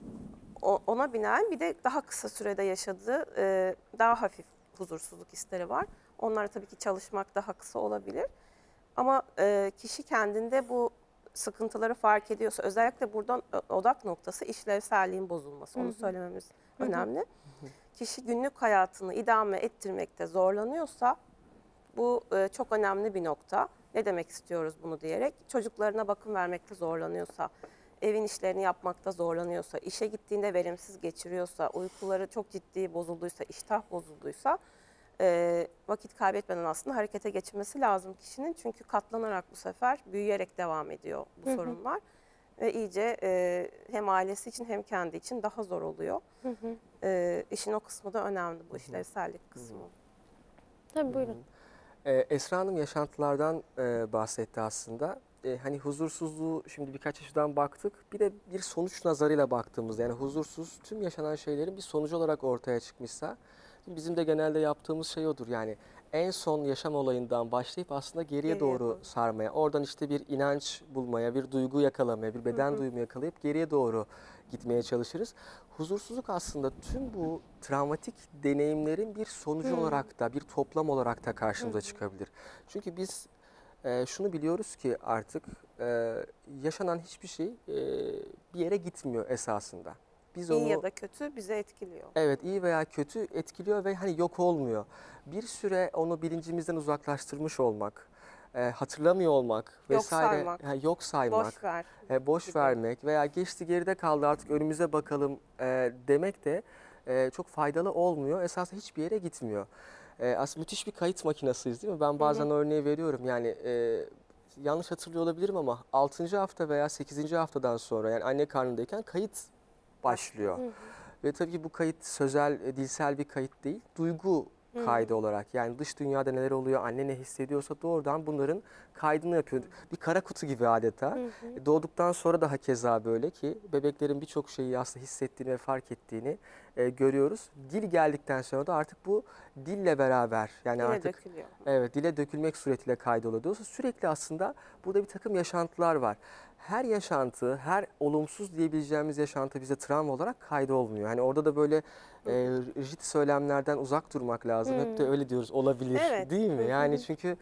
O- ona binaen bir de daha kısa sürede yaşadığı e, daha hafif huzursuzluk hisleri var. Onlar tabii ki çalışmak daha kısa olabilir. Ama e, kişi kendinde bu sıkıntıları fark ediyorsa, özellikle buradan ö- odak noktası işlevselliğin bozulması. Onu söylememiz önemli. Kişi günlük hayatını idame ettirmekte zorlanıyorsa, bu e, çok önemli bir nokta. Ne demek istiyoruz bunu diyerek? Çocuklarına bakım vermekte zorlanıyorsa, evin işlerini yapmakta zorlanıyorsa, işe gittiğinde verimsiz geçiriyorsa, uykuları çok ciddi bozulduysa, iştah bozulduysa e, vakit kaybetmeden aslında harekete geçirmesi lazım kişinin. Çünkü katlanarak bu sefer büyüyerek devam ediyor bu Hı hı. sorunlar. Ve iyice e, hem ailesi için hem kendi için daha zor oluyor. Hı hı. E, işin o kısmı da önemli, bu işlevsellik kısmı. Tabii buyurun. Ee, Esra Hanım yaşantılardan e, bahsetti aslında. E, hani huzursuzluğu şimdi birkaç açıdan baktık. Bir de bir sonuç nazarıyla baktığımızda, yani huzursuz tüm yaşanan şeylerin bir sonucu olarak ortaya çıkmışsa, bizim de genelde yaptığımız şey odur. Yani en son yaşam olayından başlayıp aslında geriye, Geriye doğru, doğru. sarmaya, oradan işte bir inanç bulmaya, bir duygu yakalamaya, bir beden Hı hı. duyumu yakalayıp geriye doğru gitmeye çalışırız. Huzursuzluk aslında tüm bu travmatik deneyimlerin bir sonucu Hı. olarak da, bir toplam olarak da karşımıza çıkabilir. Çünkü biz e, şunu biliyoruz ki artık e, yaşanan hiçbir şey e, bir yere gitmiyor esasında. Biz İyi onu, ya da kötü bizi etkiliyor. evet, iyi veya kötü etkiliyor ve hani yok olmuyor. Bir süre onu bilincimizden uzaklaştırmış olmak, e, hatırlamıyor olmak Yok vesaire, saymak, ha, yok saymak, boş ver. e, boş gibi. vermek veya geçti geride kaldı artık önümüze bakalım e, demek de e, çok faydalı olmuyor. Esasında hiçbir yere gitmiyor. E, aslında müthiş bir kayıt makinesiyiz, değil mi? Ben bazen örneği veriyorum, yani e, yanlış hatırlıyor olabilirim ama altıncı hafta veya sekizinci haftadan sonra, yani anne karnındayken kayıt başlıyor. Hı hı. Ve tabii ki bu kayıt sözel, e, dilsel bir kayıt değil, duygu kaydı olarak. Yani dış dünyada neler oluyor, anne ne hissediyorsa doğrudan bunların kaydını yapıyor. Bir kara kutu gibi adeta. Hı hı. E, Doğduktan sonra daha keza böyle ki bebeklerin birçok şeyi aslında hissettiğini ve fark ettiğini e, görüyoruz. Dil geldikten sonra da artık bu dille beraber, yani Yine artık dökülüyor. evet, dile dökülmek suretiyle kaydoluyor. Dolayısıyla sürekli aslında burada bir takım yaşantılar var. Her yaşantı, her olumsuz diyebileceğimiz yaşantı bize travma olarak kaydolmuyor. Hani orada da böyle e, rigid söylemlerden uzak durmak lazım. Hep de Hı. öyle diyoruz, olabilir, Evet. değil mi? Hı hı. Yani çünkü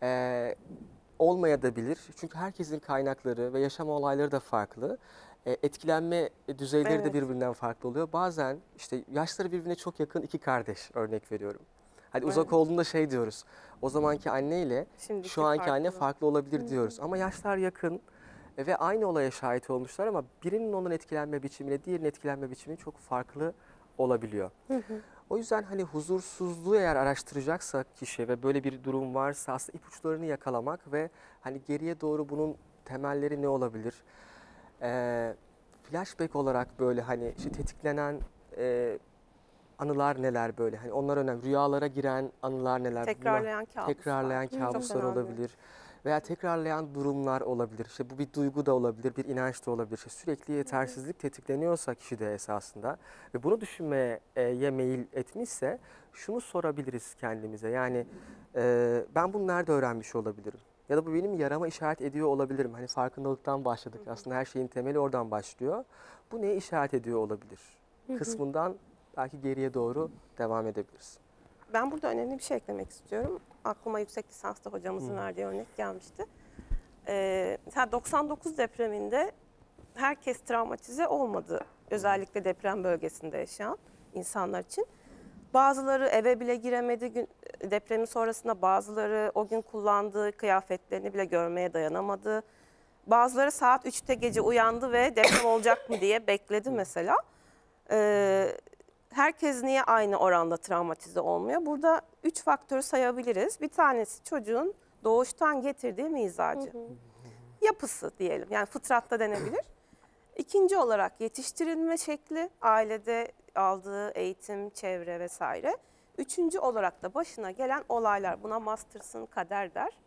e, olmayabilir. Çünkü herkesin kaynakları ve yaşam olayları da farklı. E, etkilenme düzeyleri de Evet. birbirinden farklı oluyor. Bazen işte yaşları birbirine çok yakın iki kardeş, örnek veriyorum. Hani uzak Evet. olduğunda şey diyoruz. O zamanki anneyle Şimdiki şu anki anne farklı. farklı olabilir diyoruz. Ama yaşlar yakın e, ve aynı olaya şahit olmuşlar ama birinin onun etkilenme biçimiyle diğerinin etkilenme biçimi çok farklı olabiliyor. O yüzden hani huzursuzluğu eğer araştıracaksa kişi ve böyle bir durum varsa aslında ipuçlarını yakalamak ve hani geriye doğru bunun temelleri ne olabilir? Ee, flashback olarak böyle hani işte tetiklenen e, anılar neler böyle? Hani onlar önemli. Rüyalara giren anılar neler? Buna- Tekrarlayan kabuslar. tekrarlayan Çok kabuslar önemli. olabilir. Veya tekrarlayan durumlar olabilir. İşte bu bir duygu da olabilir, bir inanç da olabilir. İşte sürekli yetersizlik tetikleniyorsa kişide esasında ve bunu düşünmeye e, meyil etmişse şunu sorabiliriz kendimize. Yani e, ben bunu nerede öğrenmiş olabilirim? Ya da bu benim yarama işaret ediyor olabilirim. Hani farkındalıktan başladık. Aslında her şeyin temeli oradan başlıyor. Bu neye işaret ediyor olabilir? Kısmından belki geriye doğru devam edebiliriz. Ben burada önemli bir şey eklemek istiyorum. Aklıma yüksek lisanslı hocamızın Hı. verdiği örnek gelmişti. Ee, mesela doksan dokuz depreminde herkes travmatize olmadı. Özellikle deprem bölgesinde yaşayan insanlar için. Bazıları eve bile giremedi. Gün, depremin sonrasında bazıları o gün kullandığı kıyafetlerini bile görmeye dayanamadı. Bazıları saat üçte gece uyandı ve deprem olacak mı diye bekledi mesela. Ee, herkes niye aynı oranda travmatize olmuyor? Burada üç faktörü sayabiliriz. Bir tanesi çocuğun doğuştan getirdiği mizacı. Yapısı diyelim, yani fıtratta denebilir. İkinci olarak yetiştirilme şekli, ailede aldığı eğitim, çevre vesaire. Üçüncü olarak da başına gelen olaylar. Buna Masters'ın kader der.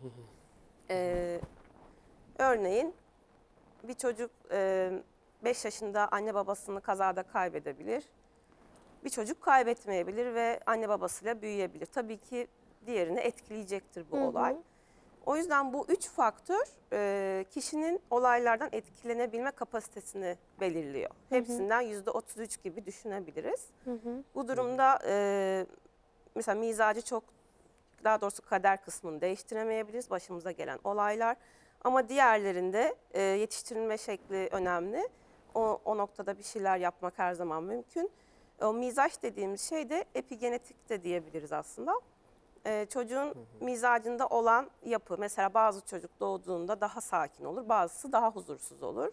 Ee, örneğin bir çocuk beş yaşında anne babasını kazada kaybedebilir. Bir çocuk kaybetmeyebilir ve anne babasıyla büyüyebilir. Tabii ki diğerini etkileyecektir bu Hı hı. olay. O yüzden bu üç faktör e, kişinin olaylardan etkilenebilme kapasitesini belirliyor. Hepsinden yüzde otuz üç gibi düşünebiliriz. Hı hı. Bu durumda e, mesela mizacı çok, daha doğrusu kader kısmını değiştiremeyebiliriz, başımıza gelen olaylar. Ama diğerlerinde e, yetiştirilme şekli önemli. O, o noktada bir şeyler yapmak her zaman mümkün. O mizaç dediğimiz şey de epigenetik de diyebiliriz aslında. Ee, çocuğun mizacında olan yapı. Mesela bazı çocuk doğduğunda daha sakin olur, bazısı daha huzursuz olur.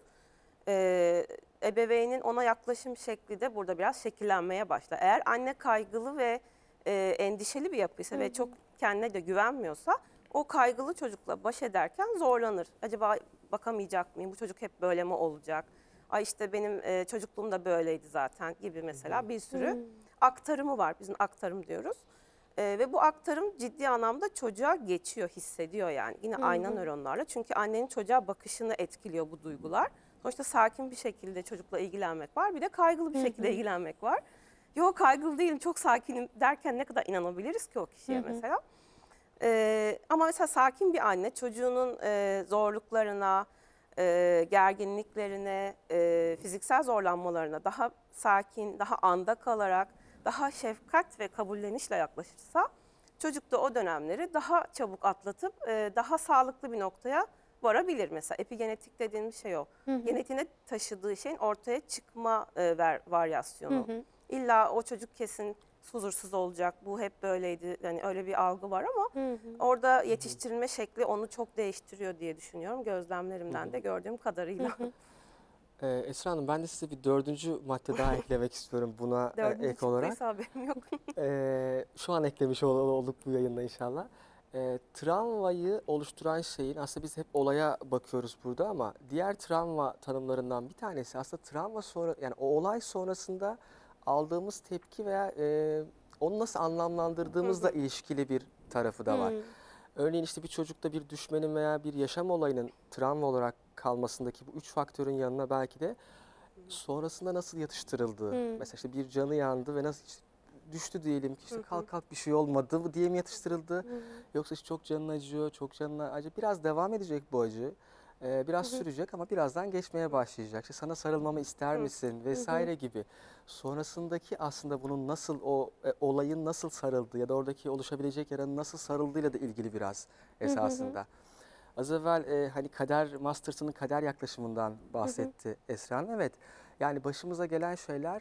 Ee, ebeveynin ona yaklaşım şekli de burada biraz şekillenmeye başlar. Eğer anne kaygılı ve e, endişeli bir yapıysa ve çok kendine de güvenmiyorsa o kaygılı çocukla baş ederken zorlanır. Acaba bakamayacak mıyım? Bu çocuk hep böyle mi olacak? Ay işte benim e, çocukluğum da böyleydi zaten gibi mesela bir sürü aktarımı var. Bizim aktarım diyoruz. Ee, ve bu aktarım ciddi anlamda çocuğa geçiyor, hissediyor yani. Yine ayna nöronlarla. Çünkü annenin çocuğa bakışını etkiliyor bu duygular. Sonuçta sakin bir şekilde çocukla ilgilenmek var. Bir de kaygılı bir şekilde ilgilenmek var. Yok kaygılı değilim, çok sakinim derken ne kadar inanabiliriz ki o kişiye mesela. Ee, ama mesela sakin bir anne çocuğunun e, zorluklarına, e, gerginliklerine, e, fiziksel zorlanmalarına daha sakin, daha anda kalarak, daha şefkat ve kabullenişle yaklaşırsa çocuk da o dönemleri daha çabuk atlatıp e, daha sağlıklı bir noktaya varabilir. Mesela epigenetik dediğimiz şey o. Genetiğine taşıdığı şeyin ortaya çıkma e, ver, varyasyonu. İlla o çocuk kesin huzursuz olacak, bu hep böyleydi, yani öyle bir algı var ama orada yetiştirilme şekli onu çok değiştiriyor diye düşünüyorum. Gözlemlerimden de gördüğüm kadarıyla. Ee, Esra Hanım, ben de size bir dördüncü madde daha eklemek istiyorum buna e, Dördüncü ek olarak. çıktıysa haberim yok. Ee, şu an eklemiş ol- olduk bu yayında inşallah. Ee, travmayı oluşturan şeyin aslında biz hep olaya bakıyoruz burada ama diğer travma tanımlarından bir tanesi aslında travma sonra, yani o olay sonrasında aldığımız tepki veya e, onu nasıl anlamlandırdığımızla ilişkili bir tarafı da var. Örneğin işte bir çocukta bir düşmenin veya bir yaşam olayının travma olarak kalmasındaki bu üç faktörün yanına belki de sonrasında nasıl yatıştırıldığı. Mesela işte bir canı yandı ve nasıl işte düştü diyelim ki işte kalk kalk bir şey olmadı mı diye mi yatıştırıldı? Yoksa işte çok canın acıyor, çok canına acı. Biraz devam edecek bu acı. Ee, biraz sürecek ama birazdan geçmeye başlayacak. İşte sana sarılmamı ister misin vesaire gibi. Sonrasındaki aslında bunun nasıl o e, olayın nasıl sarıldığı ya da oradaki oluşabilecek yaranın nasıl sarıldığıyla da ilgili biraz esasında. Az evvel e, hani kader, Masterson'ın kader yaklaşımından bahsetti Esra Hanım. Evet, yani başımıza gelen şeyler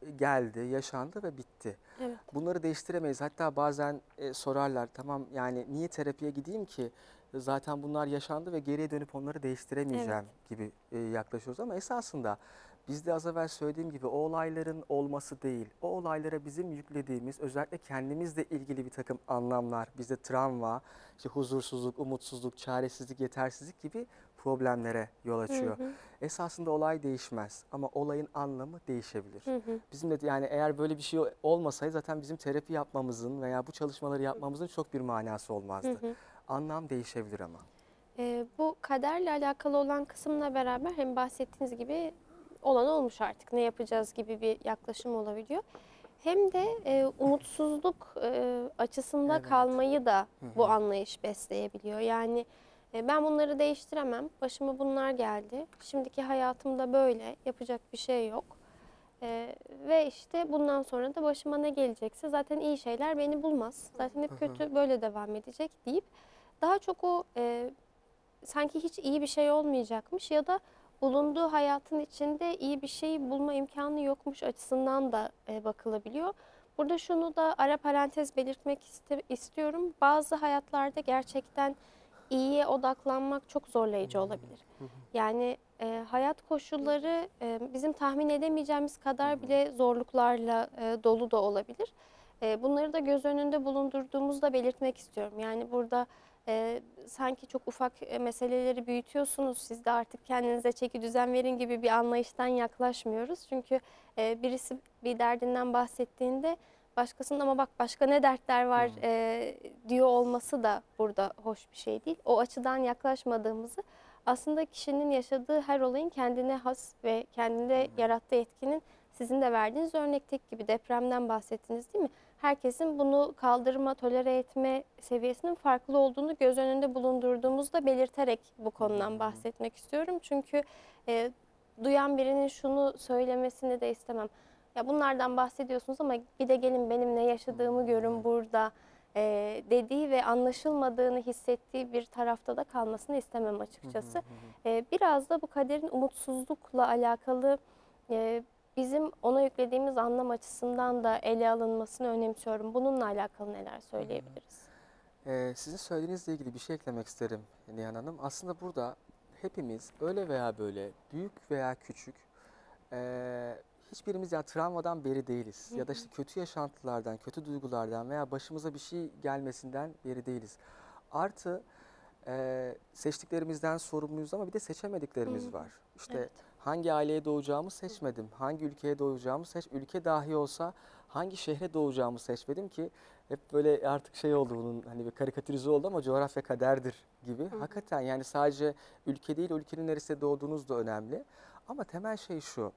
geldi, yaşandı ve bitti. Evet. Bunları değiştiremeyiz. Hatta bazen e, sorarlar, tamam yani niye terapiye gideyim ki? Zaten bunlar yaşandı ve geriye dönüp onları değiştiremeyeceğim gibi e, yaklaşıyoruz. Ama esasında biz de az evvel söylediğim gibi o olayların olması değil, o olaylara bizim yüklediğimiz özellikle kendimizle ilgili bir takım anlamlar, bizde travma, işte huzursuzluk, umutsuzluk, çaresizlik, yetersizlik gibi problemlere yol açıyor. Hı hı. Esasında olay değişmez ama olayın anlamı değişebilir. Hı hı. Bizim de yani eğer böyle bir şey olmasaydı zaten bizim terapi yapmamızın veya bu çalışmaları yapmamızın çok bir manası olmazdı. Hı hı. Anlam değişebilir ama. Ee, bu kaderle alakalı olan kısımla beraber hem bahsettiğiniz gibi olan olmuş artık ne yapacağız gibi bir yaklaşım olabiliyor. Hem de e, umutsuzluk e, açısında Evet. kalmayı da Hı hı. bu anlayış besleyebiliyor. Yani e, ben bunları değiştiremem, başıma bunlar geldi, şimdiki hayatımda böyle, yapacak bir şey yok. E, ve işte bundan sonra da başıma ne gelecekse zaten iyi şeyler beni bulmaz. Zaten hep kötü böyle devam edecek deyip daha çok o e, sanki hiç iyi bir şey olmayacakmış ya da bulunduğu hayatın içinde iyi bir şey bulma imkanı yokmuş açısından da e, bakılabiliyor. Burada şunu da ara parantez belirtmek iste- istiyorum. Bazı hayatlarda gerçekten iyiye odaklanmak çok zorlayıcı olabilir. Yani e, hayat koşulları e, bizim tahmin edemeyeceğimiz kadar bile zorluklarla e, dolu da olabilir. E, bunları da göz önünde bulundurduğumuzda belirtmek istiyorum. Yani burada e, sanki çok ufak e, meseleleri büyütüyorsunuz, siz de artık kendinize çeki düzen verin gibi bir anlayıştan yaklaşmıyoruz. Çünkü e, birisi bir derdinden bahsettiğinde başkasının ama bak başka ne dertler var e, diyor olması da burada hoş bir şey değil. O açıdan yaklaşmadığımızı, aslında kişinin yaşadığı her olayın kendine has ve kendinde yarattığı etkinin, sizin de verdiğiniz örnekteki gibi depremden bahsettiniz değil mi? Herkesin bunu kaldırma, tolere etme seviyesinin farklı olduğunu göz önünde bulundurduğumuzda belirterek bu konudan bahsetmek istiyorum. Çünkü e, duyan birinin şunu söylemesini de istemem. Ya bunlardan bahsediyorsunuz ama bir de gelin benim ne yaşadığımı görün burada e, dediği ve anlaşılmadığını hissettiği bir tarafta da kalmasını istemem açıkçası. E, biraz da bu kaderin umutsuzlukla alakalı e, bizim ona yüklediğimiz anlam açısından da ele alınmasını önemsiyorum. Bununla alakalı neler söyleyebiliriz? Ee, sizin söylediğinizle ilgili bir şey eklemek isterim Nihan Hanım. Aslında burada hepimiz öyle veya böyle, büyük veya küçük, ee, hiçbirimiz ya travmadan beri değiliz. Ya da işte kötü yaşantılardan, kötü duygulardan veya başımıza bir şey gelmesinden beri değiliz. Artı ee, seçtiklerimizden sorumluyuz ama bir de seçemediklerimiz var. İşte Evet. hangi aileye doğacağımı seçmedim, hangi ülkeye doğacağımı seç, ülke dahi olsa hangi şehre doğacağımı seçmedim ki hep böyle artık şey oldu bunun hani bir karikatürize oldu ama coğrafya kaderdir gibi. Hakikaten yani sadece ülke değil, ülkenin neresinde doğduğunuz da önemli. Ama temel şey şu,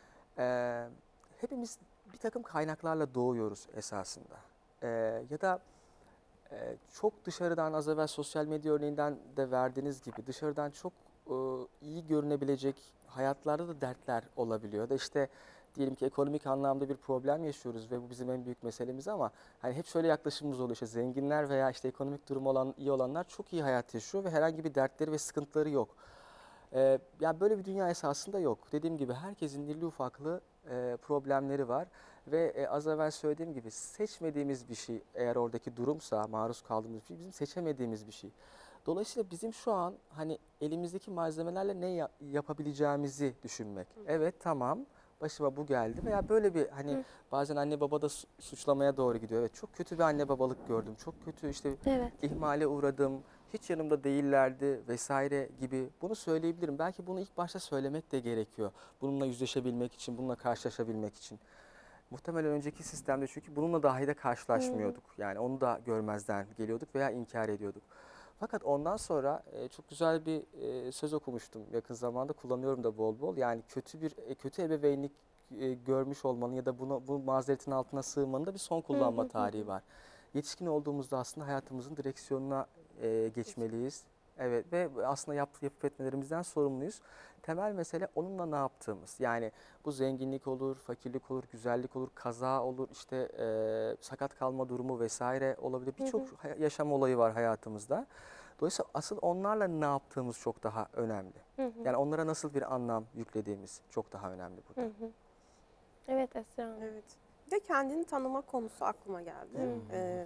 ee, hepimiz bir takım kaynaklarla doğuyoruz esasında. Ee, ya da ee, çok dışarıdan, az evvel sosyal medya örneğinden de verdiğiniz gibi dışarıdan çok e, iyi görünebilecek hayatlarda da dertler olabiliyor. Da işte diyelim ki ekonomik anlamda bir problem yaşıyoruz ve bu bizim en büyük meselemiz ama hani hep şöyle yaklaşımımız oluyor, işte zenginler veya işte ekonomik durumu olan iyi olanlar çok iyi hayat yaşıyor ve herhangi bir dertleri ve sıkıntıları yok. Ee, yani böyle bir dünya esasında yok. Dediğim gibi herkesin irili ufaklı e, problemleri var ve e, az evvel söylediğim gibi seçmediğimiz bir şey, eğer oradaki durumsa, maruz kaldığımız bir şey, bizim seçemediğimiz bir şey. Dolayısıyla bizim şu an hani elimizdeki malzemelerle ne ya- yapabileceğimizi düşünmek. Evet, tamam, başıma bu geldi veya böyle bir hani bazen anne baba da su- suçlamaya doğru gidiyor. Evet, çok kötü bir anne babalık gördüm. Çok kötü işte Evet. ihmale uğradım. Hiç yanımda değillerdi vesaire gibi bunu söyleyebilirim. Belki bunu ilk başta söylemek de gerekiyor. Bununla yüzleşebilmek için, bununla karşılaşabilmek için. Muhtemelen önceki sistemde çünkü bununla dahi de karşılaşmıyorduk. Yani onu da görmezden geliyorduk veya inkar ediyorduk. Fakat ondan sonra e, çok güzel bir e, söz okumuştum yakın zamanda, kullanıyorum da bol bol. Yani kötü bir e, kötü ebeveynlik e, görmüş olmanın ya da bunu bu mazeretin altına sığmanın da bir son kullanma tarihi var. Yetişkin olduğumuzda aslında hayatımızın direksiyonuna e, geçmeliyiz. Evet ve aslında yap, yapıp etmelerimizden sorumluyuz. Temel mesele onunla ne yaptığımız. Yani bu zenginlik olur, fakirlik olur, güzellik olur, kaza olur, işte e, sakat kalma durumu vesaire olabilir. Birçok hay- yaşam olayı var hayatımızda. Dolayısıyla asıl onlarla ne yaptığımız çok daha önemli. Yani onlara nasıl bir anlam yüklediğimiz çok daha önemli burada. Evet Esra Hanım. Evet. Bir de kendini tanıma konusu aklıma geldi. Hı. Ee,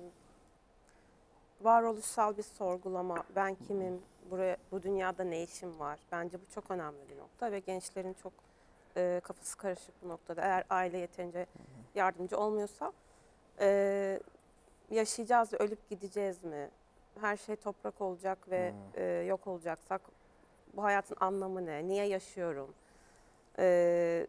varoluşsal bir sorgulama. Ben kimim? Buraya, bu dünyada ne işim var? Bence bu çok önemli bir nokta ve gençlerin çok e, kafası karışık bu noktada. Eğer aile yeterince yardımcı olmuyorsa e, yaşayacağız ve ölüp gideceğiz mi? Her şey toprak olacak ve e, yok olacaksak bu hayatın anlamı ne? Niye yaşıyorum? E,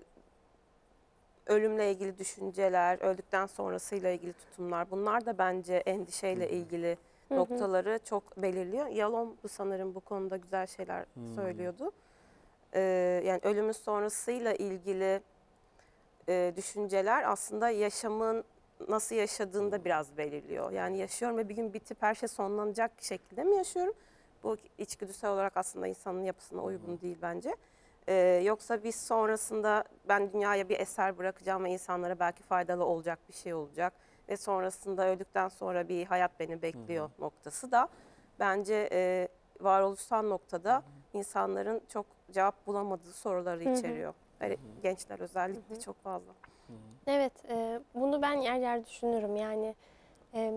ölümle ilgili düşünceler, öldükten sonrasıyla ilgili tutumlar, bunlar da bence endişeyle ilgili Hı hı. noktaları çok belirliyor. Yalom bu sanırım bu konuda güzel şeyler söylüyordu. Ee, yani ölümün sonrasıyla ilgili e, düşünceler aslında yaşamın nasıl yaşadığını da biraz belirliyor. Yani yaşıyorum ve bir gün bitip her şey sonlanacak şekilde mi yaşıyorum? Bu içgüdüsel olarak aslında insanın yapısına uygun değil bence. Ee, yoksa biz sonrasında ben dünyaya bir eser bırakacağım ve insanlara belki faydalı olacak bir şey olacak. Ve sonrasında öldükten sonra bir hayat beni bekliyor noktası da bence e, varoluşsal noktada insanların çok cevap bulamadığı soruları Hı hı. içeriyor. Hele gençler özellikle çok fazla. Evet, e, bunu ben yer yer düşünürüm. Yani e,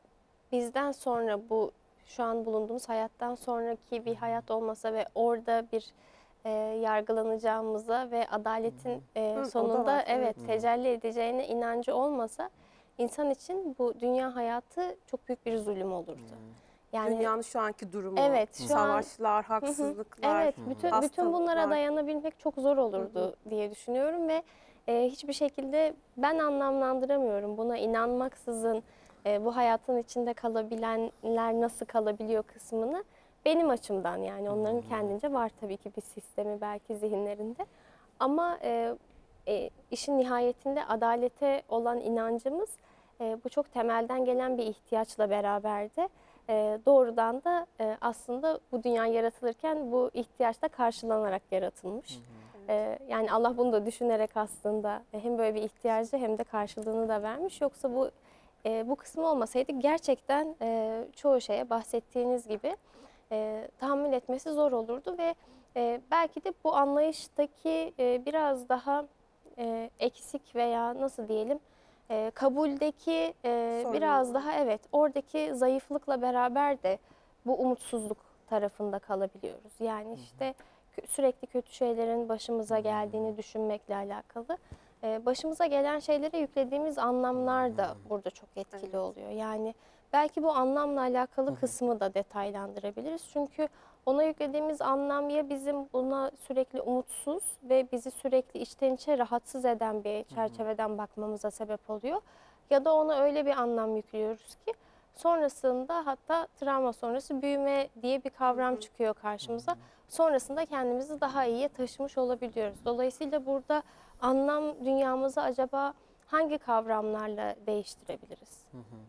bizden sonra bu şu an bulunduğumuz hayattan sonraki bir hayat olmasa ve orada bir e, yargılanacağımıza ve adaletin e, Hı, o da sonunda var, evet evet. tecelli edeceğine inancı olmasa insan için bu dünya hayatı çok büyük bir zulüm olurdu. Yani Dünyanın şu anki durumu, evet, şu an- savaşlar, Hı hı. haksızlıklar, Evet, bütün bütün bunlara hastalıklar. dayanabilmek çok zor olurdu diye düşünüyorum ve e, hiçbir şekilde ben anlamlandıramıyorum. Buna inanmaksızın e, bu hayatın içinde kalabilenler nasıl kalabiliyor kısmını benim açımdan, yani onların kendince var tabii ki bir sistemi belki zihinlerinde. Ama e, e, işin nihayetinde adalete olan inancımız e, bu çok temelden gelen bir ihtiyaçla beraberdi. E, doğrudan da e, aslında bu dünya yaratılırken bu ihtiyaç da karşılanarak yaratılmış. E, yani Allah bunu da düşünerek aslında hem böyle bir ihtiyacı hem de karşılığını da vermiş. Yoksa bu e, bu kısmı olmasaydı gerçekten e, çoğu şeye bahsettiğiniz gibi e, tahammül etmesi zor olurdu ve e, belki de bu anlayıştaki e, biraz daha e, eksik veya nasıl diyelim e, kabuldeki e, Sorun biraz var. daha evet oradaki zayıflıkla beraber de bu umutsuzluk tarafında kalabiliyoruz. Yani işte kö- sürekli kötü şeylerin başımıza geldiğini düşünmekle alakalı. E, başımıza gelen şeylere yüklediğimiz anlamlar da burada çok etkili Evet. oluyor. Yani belki bu anlamla alakalı kısmı da detaylandırabiliriz. Çünkü ona yüklediğimiz anlam ya bizim buna sürekli umutsuz ve bizi sürekli içten içe rahatsız eden bir çerçeveden bakmamıza sebep oluyor. Ya da ona öyle bir anlam yüklüyoruz ki sonrasında hatta travma sonrası büyüme diye bir kavram çıkıyor karşımıza. Sonrasında kendimizi daha iyiye taşımış olabiliyoruz. Dolayısıyla burada anlam dünyamızı acaba hangi kavramlarla değiştirebiliriz?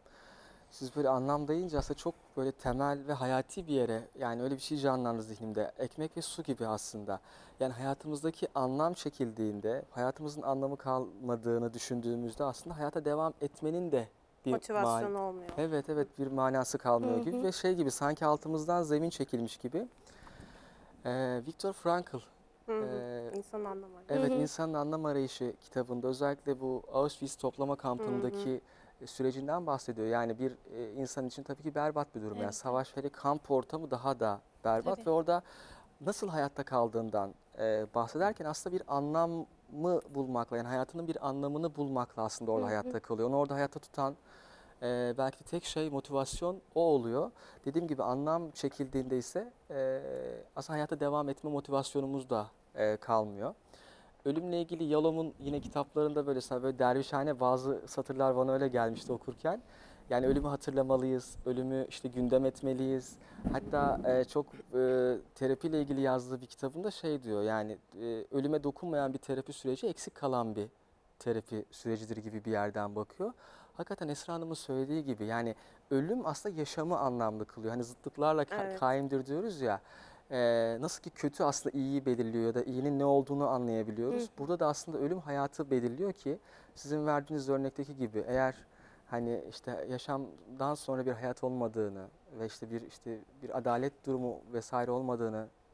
Siz böyle anlam deyince aslında çok böyle temel ve hayati bir yere, yani öyle bir şey canlandı zihnimde. Ekmek ve su gibi aslında. Yani hayatımızdaki anlam çekildiğinde, hayatımızın anlamı kalmadığını düşündüğümüzde aslında hayata devam etmenin de bir man Motivasyon olmuyor. Evet evet bir manası kalmıyor Hı gibi hı. ve şey gibi sanki altımızdan zemin çekilmiş gibi. Ee, Viktor Frankl, Hı hı. e, İnsan anlamı. evet, Hı hı. İnsanın Anlam Arayışı kitabında özellikle bu Auschwitz toplama kampındaki e, sürecinden bahsediyor. Yani bir e, insan için tabii ki berbat bir durum. Yani Evet, savaş hele kamp ortamı daha da berbat Tabii. ve orada nasıl hayatta kaldığından e, bahsederken aslında bir anlamı bulmakla, yani hayatının bir anlamını bulmakla aslında orada Hı hı. hayatta kalıyor. Onu orada hayatta tutan e, belki de tek şey, motivasyon o oluyor. Dediğim gibi anlam çekildiğinde ise e, aslında hayata devam etme motivasyonumuz da e, kalmıyor. Ölümle ilgili Yalom'un yine kitaplarında böyle, böyle dervişhane bazı satırlar bana öyle gelmişti okurken. Yani ölümü hatırlamalıyız, ölümü işte gündem etmeliyiz. Hatta e, çok e, terapiyle ilgili yazdığı bir kitabında şey diyor, yani e, ölüme dokunmayan bir terapi süreci eksik kalan bir terapi sürecidir gibi bir yerden bakıyor. Hakikaten Esra Hanım'ın söylediği gibi, yani ölüm aslında yaşamı anlamlı kılıyor. Hani zıtlıklarla ka- Evet. kaimdir diyoruz ya. Ee, nasıl ki kötü aslında iyiyi belirliyor ya da iyinin ne olduğunu anlayabiliyoruz. Hı hı. Burada da aslında ölüm hayatı belirliyor ki sizin verdiğiniz örnekteki gibi, eğer hani işte yaşamdan sonra bir hayat olmadığını ve işte bir işte bir adalet durumu vesaire olmadığını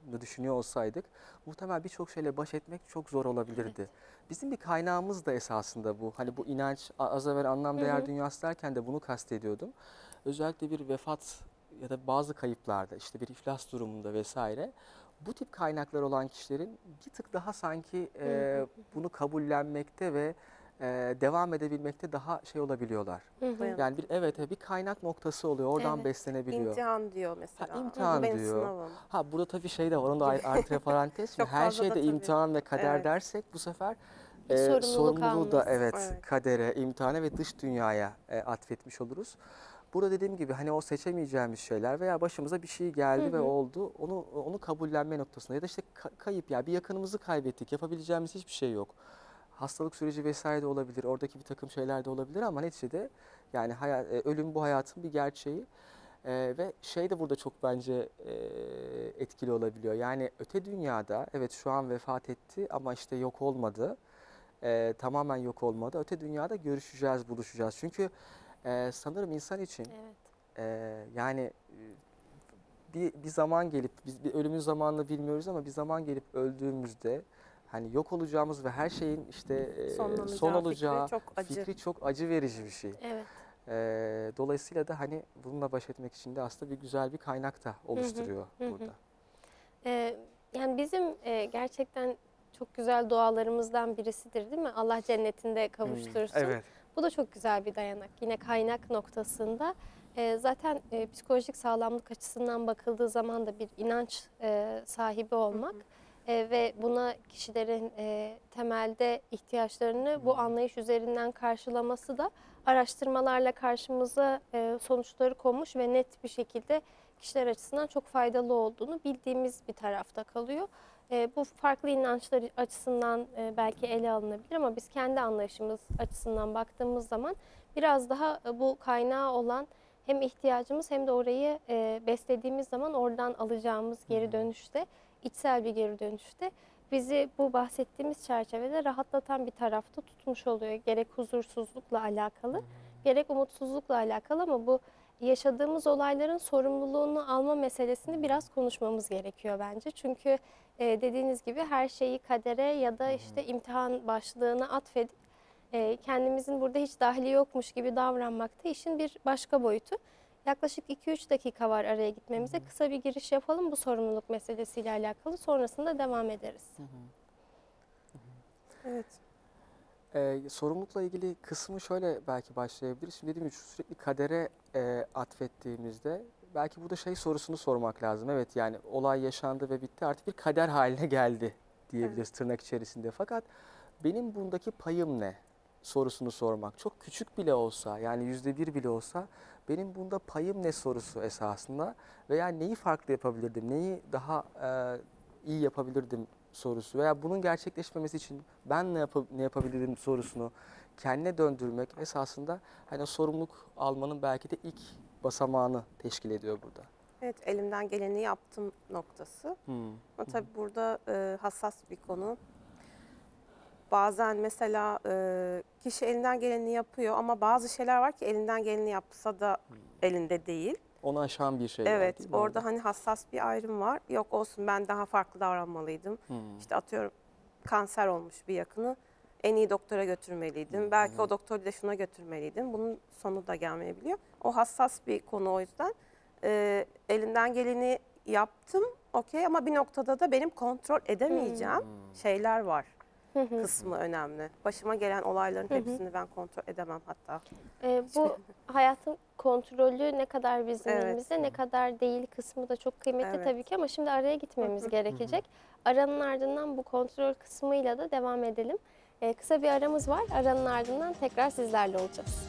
düşünüyor olsaydık muhtemelen birçok şeyle baş etmek çok zor olabilirdi. Bizim bir kaynağımız da esasında bu. Hani bu inanç, a- az evvel anlam Hı değer hı. dünyası derken de bunu kastediyordum. Özellikle bir vefat ya da bazı kayıplarda, işte bir iflas durumunda vesaire, bu tip kaynaklar olan kişilerin bir tık daha sanki Hı hı. e, bunu kabullenmekte ve e, devam edebilmekte daha şey olabiliyorlar. Hı hı. Dayanıklı. Yani bir evet bir kaynak noktası oluyor. Oradan Evet. beslenebiliyor. İmtihan diyor Ha, mesela. imtihan Bu benim diyor. sınavım. Ha burada tabii şey de var. Onu da ayrı ayrı parantez. Şimdi Çok her fazla da şeyde tabii. imtihan ve kader Evet. dersek bu sefer Bir e, sorumluluk sorumluluğu da alması. evet, Evet. kadere, imtihana ve dış dünyaya e, atfetmiş oluruz. Burada dediğim gibi hani o seçemeyeceğimiz şeyler veya başımıza bir şey geldi Hı ve hı. oldu. Onu onu kabullenme noktasında ya da işte ka- kayıp ya bir yakınımızı kaybettik. Yapabileceğimiz hiçbir şey yok. Hastalık süreci vesaire de olabilir. Oradaki bir takım şeyler de olabilir ama neticede yani hayat, e, ölüm bu hayatın bir gerçeği. Ee, ve şey de burada çok bence e, etkili olabiliyor. Yani öte dünyada evet şu an vefat etti ama işte yok olmadı. Ee, tamamen yok olmadı. Öte dünyada görüşeceğiz, buluşacağız. Çünkü e, sanırım insan için Evet. e, yani e, bir, bir zaman gelip biz bir ölümün zamanını bilmiyoruz ama bir zaman gelip öldüğümüzde hani yok olacağımız ve her şeyin işte e, Sonlanacağı son olacağı fikri çok acı. fikri çok acı verici bir şey. Evet. Ee, dolayısıyla da hani bununla baş etmek için de aslında bir güzel bir kaynak da oluşturuyor Hı hı. burada. Ee, yani bizim e, gerçekten çok güzel dualarımızdan birisidir değil mi? Allah cennetinde kavuştursun. Evet. Bu da çok güzel bir dayanak. Yine kaynak noktasında. Ee, zaten e, psikolojik sağlamlık açısından bakıldığı zaman da bir inanç e, sahibi olmak e, ve buna kişilerin e, temelde ihtiyaçlarını bu anlayış üzerinden karşılaması da araştırmalarla karşımıza e, sonuçları konmuş ve net bir şekilde kişiler açısından çok faydalı olduğunu bildiğimiz bir tarafta kalıyor. E, bu farklı inançlar açısından e, belki ele alınabilir ama biz kendi anlayışımız açısından baktığımız zaman biraz daha e, bu kaynağı olan hem ihtiyacımız hem de orayı e, beslediğimiz zaman oradan alacağımız geri dönüşte, içsel bir geri dönüşte bizi bu bahsettiğimiz çerçevede rahatlatan bir tarafta tutmuş oluyor. Gerek huzursuzlukla alakalı, gerek umutsuzlukla alakalı ama bu yaşadığımız olayların sorumluluğunu alma meselesini biraz konuşmamız gerekiyor bence. Çünkü e, dediğiniz gibi her şeyi kadere ya da işte imtihan başlığına atfedip e, kendimizin burada hiç dahli yokmuş gibi davranmakta işin bir başka boyutu. Yaklaşık iki üç dakika var araya gitmemize. Kısa bir giriş yapalım bu sorumluluk meselesiyle alakalı. Sonrasında devam ederiz. Evet. Ee, sorumlulukla ilgili kısmı şöyle belki başlayabiliriz. Şimdi dediğim gibi sürekli kadere e, atfettiğimizde belki burada şey sorusunu sormak lazım. Evet yani olay yaşandı ve bitti artık bir kader haline geldi diyebiliriz tırnak içerisinde. Fakat benim bundaki payım ne sorusunu sormak. Çok küçük bile olsa yani yüzde bir bile olsa benim bunda payım ne sorusu esasında veya neyi farklı yapabilirdim, neyi daha e, iyi yapabilirdim sorusu veya bunun gerçekleşmemesi için ben ne, yap ne yapabilirim sorusunu kendine döndürmek esasında hani o sorumluluk almanın belki de ilk basamağını teşkil ediyor burada. Evet, elimden geleni yaptım noktası. Hmm. Ama tabii burada e, hassas bir konu. Bazen mesela e, kişi elinden geleni yapıyor ama bazı şeyler var ki elinden geleni yapsa da elinde değil. Onu aşan bir şey var Evet, değil mi orada hani hassas bir ayrım var. Yok olsun ben daha farklı davranmalıydım. Hmm. İşte atıyorum kanser olmuş bir yakını en iyi doktora götürmeliydim. Hmm, Belki evet. o doktoru da şuna götürmeliydim. Bunun sonu da gelmeyebiliyor. O hassas bir konu o yüzden. Ee, elinden geleni yaptım okey ama bir noktada da benim kontrol edemeyeceğim şeyler var. Kısmı önemli. Başıma gelen olayların hepsini ben kontrol edemem hatta. Ee, bu hayatın kontrolü ne kadar bizim Evet. elimizde, ne kadar değil kısmı da çok kıymetli Evet. tabii ki ama şimdi araya gitmemiz gerekecek. Aranın ardından bu kontrol kısmıyla da devam edelim. Ee, kısa bir aramız var. Aranın ardından tekrar sizlerle olacağız.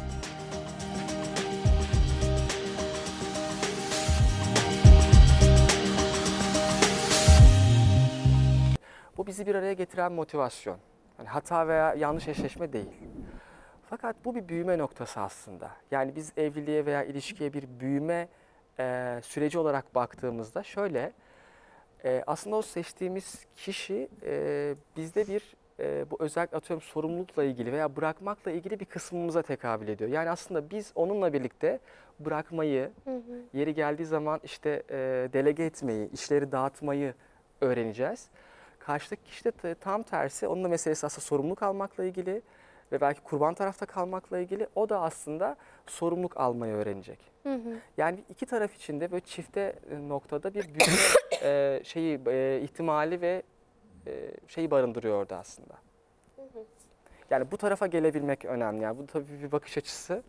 Bu bizi bir araya getiren motivasyon. Yani hata veya yanlış eşleşme değil. Fakat bu bir büyüme noktası aslında. Yani biz evliliğe veya ilişkiye bir büyüme e, süreci olarak baktığımızda şöyle, e, aslında o seçtiğimiz kişi e, bizde bir e, bu özellikle atıyorum sorumlulukla ilgili veya bırakmakla ilgili bir kısmımıza tekabül ediyor. Yani aslında biz onunla birlikte bırakmayı, Hı hı. yeri geldiği zaman işte e, delege etmeyi, işleri dağıtmayı öğreneceğiz. Karşıdaki kişi de t- tam tersi, onun da meselesi aslında sorumluluk almakla ilgili ve belki kurban tarafta kalmakla ilgili. O da aslında sorumluluk almayı öğrenecek. Hı hı. Yani iki taraf için de böyle çifte e, noktada bir büyüme e, şeyi e, ihtimali ve e, şeyi barındırıyor orada aslında. Yani bu tarafa gelebilmek önemli. Yani bu tabii bir bakış açısı.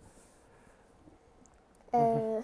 Ee,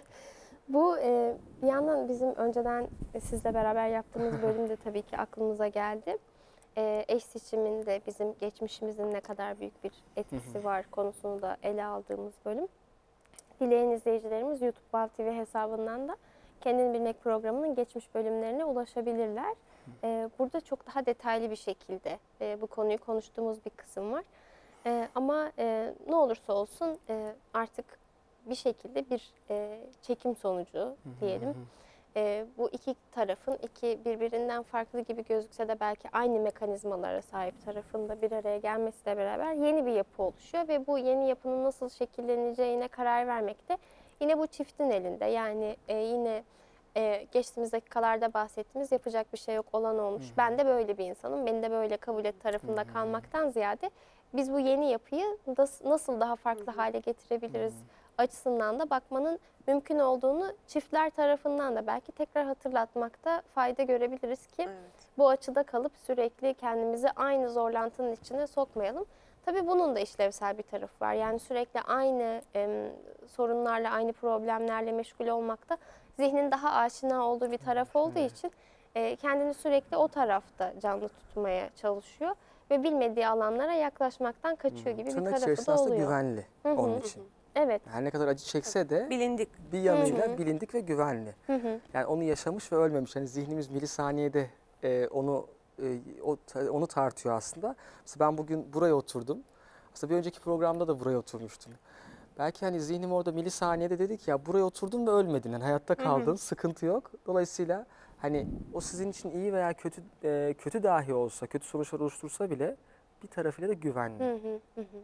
bu e, bir yandan bizim önceden sizle beraber yaptığımız bölümde tabii ki aklımıza geldi. Ee, eş seçiminde bizim geçmişimizin ne kadar büyük bir etkisi var konusunu da ele aldığımız bölüm. Dileyen izleyicilerimiz YouTube Vav T V hesabından da Kendini Bilmek programının geçmiş bölümlerine ulaşabilirler. Ee, burada çok daha detaylı bir şekilde e, bu konuyu konuştuğumuz bir kısım var. E, ama e, ne olursa olsun e, artık bir şekilde bir e, çekim sonucu diyelim. E, bu iki tarafın iki birbirinden farklı gibi gözükse de belki aynı mekanizmalara sahip tarafında bir araya gelmesiyle beraber yeni bir yapı oluşuyor ve bu yeni yapının nasıl şekilleneceğine karar vermek de yine bu çiftin elinde. Yani e, yine e, geçtiğimiz dakikalarda bahsettiğimiz yapacak bir şey yok, olan olmuş. Hı hı. Ben de böyle bir insanım, beni de böyle kabul et tarafında kalmaktan ziyade biz bu yeni yapıyı nasıl daha farklı hale getirebiliriz açısından da bakmanın mümkün olduğunu çiftler tarafından da belki tekrar hatırlatmakta fayda görebiliriz ki Evet. bu açıda kalıp sürekli kendimizi aynı zorlantının içine sokmayalım. Tabii bunun da işlevsel bir tarafı var. Yani sürekli aynı e, sorunlarla, aynı problemlerle meşgul olmakta zihnin daha aşina olduğu bir taraf olduğu Evet. için e, kendini sürekli o tarafta canlı tutmaya çalışıyor ve bilmediği alanlara yaklaşmaktan kaçıyor gibi bir Tırnak tarafı içerisinde da aslında oluyor. güvenli Hı hı. onun için. Evet. Her ne kadar acı çekse de Bilindik. bir yanıyla Hı hı. bilindik ve güvenli. Hı hı. Yani onu yaşamış ve ölmemiş. Hani zihnimiz milisaniyede e, onu e, o, onu tartıyor aslında. Mesela ben bugün buraya oturdum. Aslında bir önceki programda da buraya oturmuştum. Belki hani zihnim orada milisaniyede dedi ki ya buraya oturdun ve ölmedin. Yani hayatta kaldın, sıkıntı yok. Dolayısıyla hani o sizin için iyi veya kötü e, kötü dahi olsa, kötü sonuçlar oluştursa bile bir tarafıyla da güvenli. Hı hı, hı hı.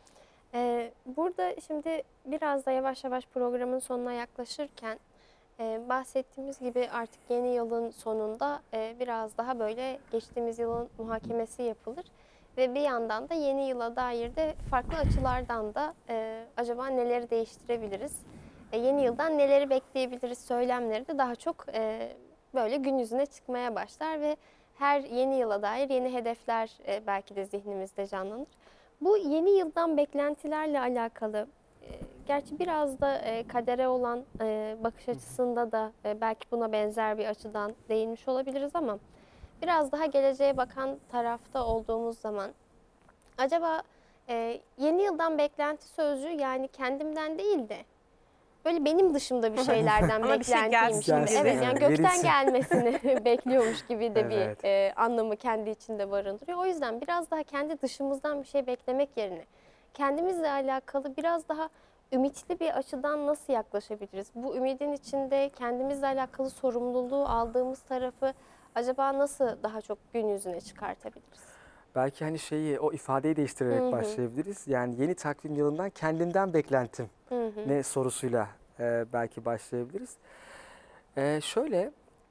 Ee, burada şimdi biraz da yavaş yavaş programın sonuna yaklaşırken e, bahsettiğimiz gibi artık yeni yılın sonunda e, biraz daha böyle geçtiğimiz yılın muhakemesi yapılır. Ve bir yandan da yeni yıla dair de farklı açılardan da e, acaba neleri değiştirebiliriz? E, yeni yıldan neleri bekleyebiliriz söylemleri de daha çok e, böyle gün yüzüne çıkmaya başlar ve her yeni yıla dair yeni hedefler e, belki de zihnimizde canlanır. Bu yeni yıldan beklentilerle alakalı, e, gerçi biraz da e, kadere olan e, bakış açısında da e, belki buna benzer bir açıdan değinmiş olabiliriz ama biraz daha geleceğe bakan tarafta olduğumuz zaman acaba e, yeni yıldan beklenti sözcüğü yani kendimden değil de böyle benim dışımda bir şeylerden Bana bir şey beklentiymiş gibi. gelsin, Evet, yani evet, gökten verilsin. gelmesini bekliyormuş gibi de Evet. bir e, anlamı kendi içinde barındırıyor. O yüzden biraz daha kendi dışımızdan bir şey beklemek yerine kendimizle alakalı biraz daha ümitli bir açıdan nasıl yaklaşabiliriz? Bu ümidin içinde kendimizle alakalı sorumluluğu aldığımız tarafı acaba nasıl daha çok gün yüzüne çıkartabiliriz? Belki hani şeyi o ifadeyi değiştirerek Hı hı. başlayabiliriz. Yani yeni takvim yılından kendimden beklentim Hı hı. ne sorusuyla e, belki başlayabiliriz. E, şöyle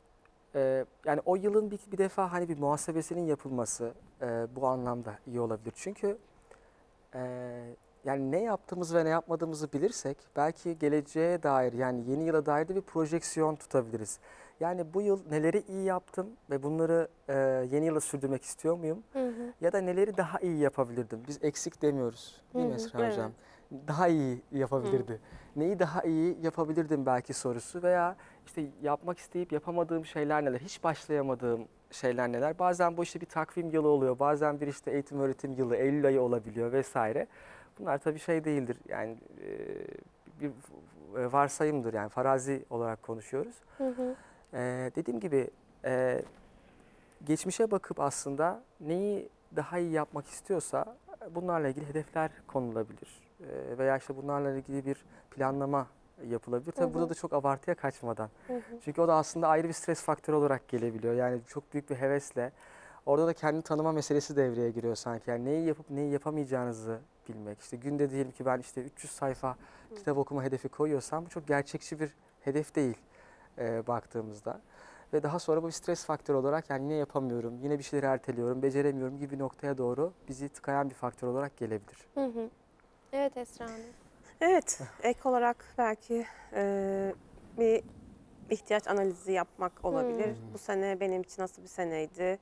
e, yani o yılın bir, bir defa hani bir muhasebesinin yapılması e, bu anlamda iyi olabilir. Çünkü e, yani ne yaptığımızı ve ne yapmadığımızı bilirsek belki geleceğe dair yani yeni yıla dair de bir projeksiyon tutabiliriz. Yani bu yıl neleri iyi yaptım ve bunları e, yeni yıla sürdürmek istiyor muyum? Hı hı. Ya da neleri daha iyi yapabilirdim? Biz eksik demiyoruz değil mi Hı hı. Esra Hocam? Evet. Daha iyi yapabilirdi. Neyi daha iyi yapabilirdim belki sorusu veya işte yapmak isteyip yapamadığım şeyler neler? Hiç başlayamadığım şeyler neler? Bazen bu işte bir takvim yılı oluyor. Bazen bir işte eğitim öğretim yılı, Eylül ayı olabiliyor vesaire. Bunlar tabii şey değildir. Yani e, bir varsayımdır yani farazi olarak konuşuyoruz. Hı hı. E, dediğim gibi e, geçmişe bakıp aslında neyi daha iyi yapmak istiyorsa bunlarla ilgili hedefler konulabilir. Ee, veya işte bunlarla ilgili bir planlama yapılabilir. Tabii Hı hı. burada da çok abartıya kaçmadan. Hı hı. Çünkü o da aslında ayrı bir stres faktörü olarak gelebiliyor. Yani çok büyük bir hevesle Orada da kendi tanıma meselesi devreye giriyor sanki. Yani neyi yapıp neyi yapamayacağınızı bilmek. İşte günde diyelim ki ben işte üç yüz sayfa kitap okuma hedefi koyuyorsam bu çok gerçekçi bir hedef değil e, baktığımızda. Ve daha sonra bu bir stres faktörü olarak yani yine yapamıyorum, yine bir şeyleri erteliyorum, beceremiyorum gibi bir noktaya doğru bizi tıkayan bir faktör olarak gelebilir. Hı hı. Evet Esra Hanım. Evet, ek olarak belki e, bir ihtiyaç analizi yapmak olabilir. Hmm. Bu sene benim için nasıl bir seneydi?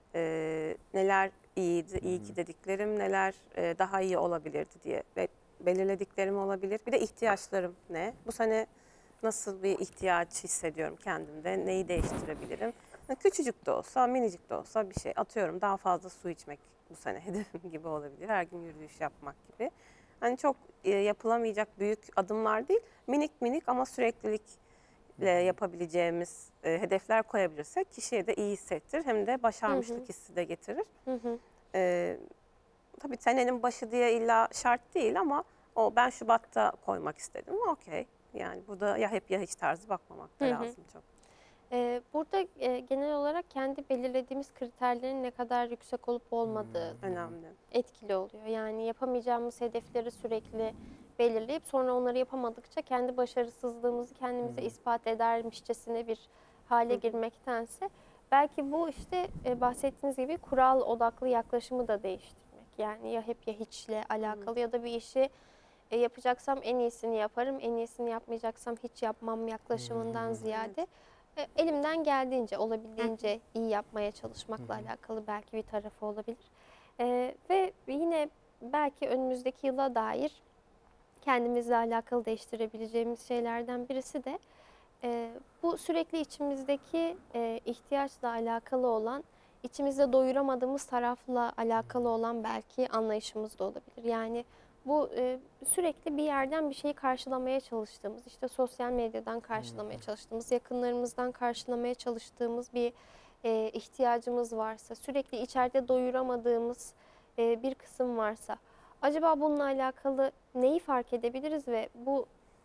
E, neler iyiydi, iyi ki dediklerim, neler e, daha iyi olabilirdi diye ve belirlediklerim olabilir. Bir de ihtiyaçlarım ne? Bu sene nasıl bir ihtiyaç hissediyorum kendimde? Neyi değiştirebilirim? Küçücük de olsa, minicik de olsa bir şey atıyorum. Daha fazla su içmek bu sene hedefim gibi olabilir. Her gün yürüyüş yapmak gibi. Hani çok e, yapılamayacak büyük adımlar değil. Minik minik ama süreklilikle yapabileceğimiz e, hedefler koyabilirsek kişiye de iyi hissettirir. Hem de başarmışlık Hı hı. hissi de getirir. Hı hı. E, tabii senenin başı diye illa şart değil ama o ben Şubat'ta koymak istedim. Okey. Yani burada ya hep ya hiç tarzı bakmamak da Hı hı. lazım çok. Ee, burada e, genel olarak kendi belirlediğimiz kriterlerin ne kadar yüksek olup olmadığı Önemli. etkili oluyor. Yani yapamayacağımız hedefleri sürekli belirleyip sonra onları yapamadıkça kendi başarısızlığımızı kendimize ispat edermişçesine bir hale girmektense belki bu işte e, bahsettiğiniz gibi kural odaklı yaklaşımı da değiştirmek. Yani ya hep ya hiçle alakalı ya da bir işi e, yapacaksam en iyisini yaparım, en iyisini yapmayacaksam hiç yapmam yaklaşımından ziyade e, elimden geldiğince, olabildiğince iyi yapmaya çalışmakla alakalı belki bir tarafı olabilir. E, ve yine belki önümüzdeki yıla dair kendimizle alakalı değiştirebileceğimiz şeylerden birisi de e, bu sürekli içimizdeki e, ihtiyaçla alakalı olan, içimizde doyuramadığımız tarafla alakalı olan belki anlayışımız da olabilir. Yani bu e, sürekli bir yerden bir şeyi karşılamaya çalıştığımız, işte sosyal medyadan karşılamaya çalıştığımız, yakınlarımızdan karşılamaya çalıştığımız bir e, ihtiyacımız varsa, sürekli içeride doyuramadığımız e, bir kısım varsa, acaba bununla alakalı neyi fark edebiliriz ve bu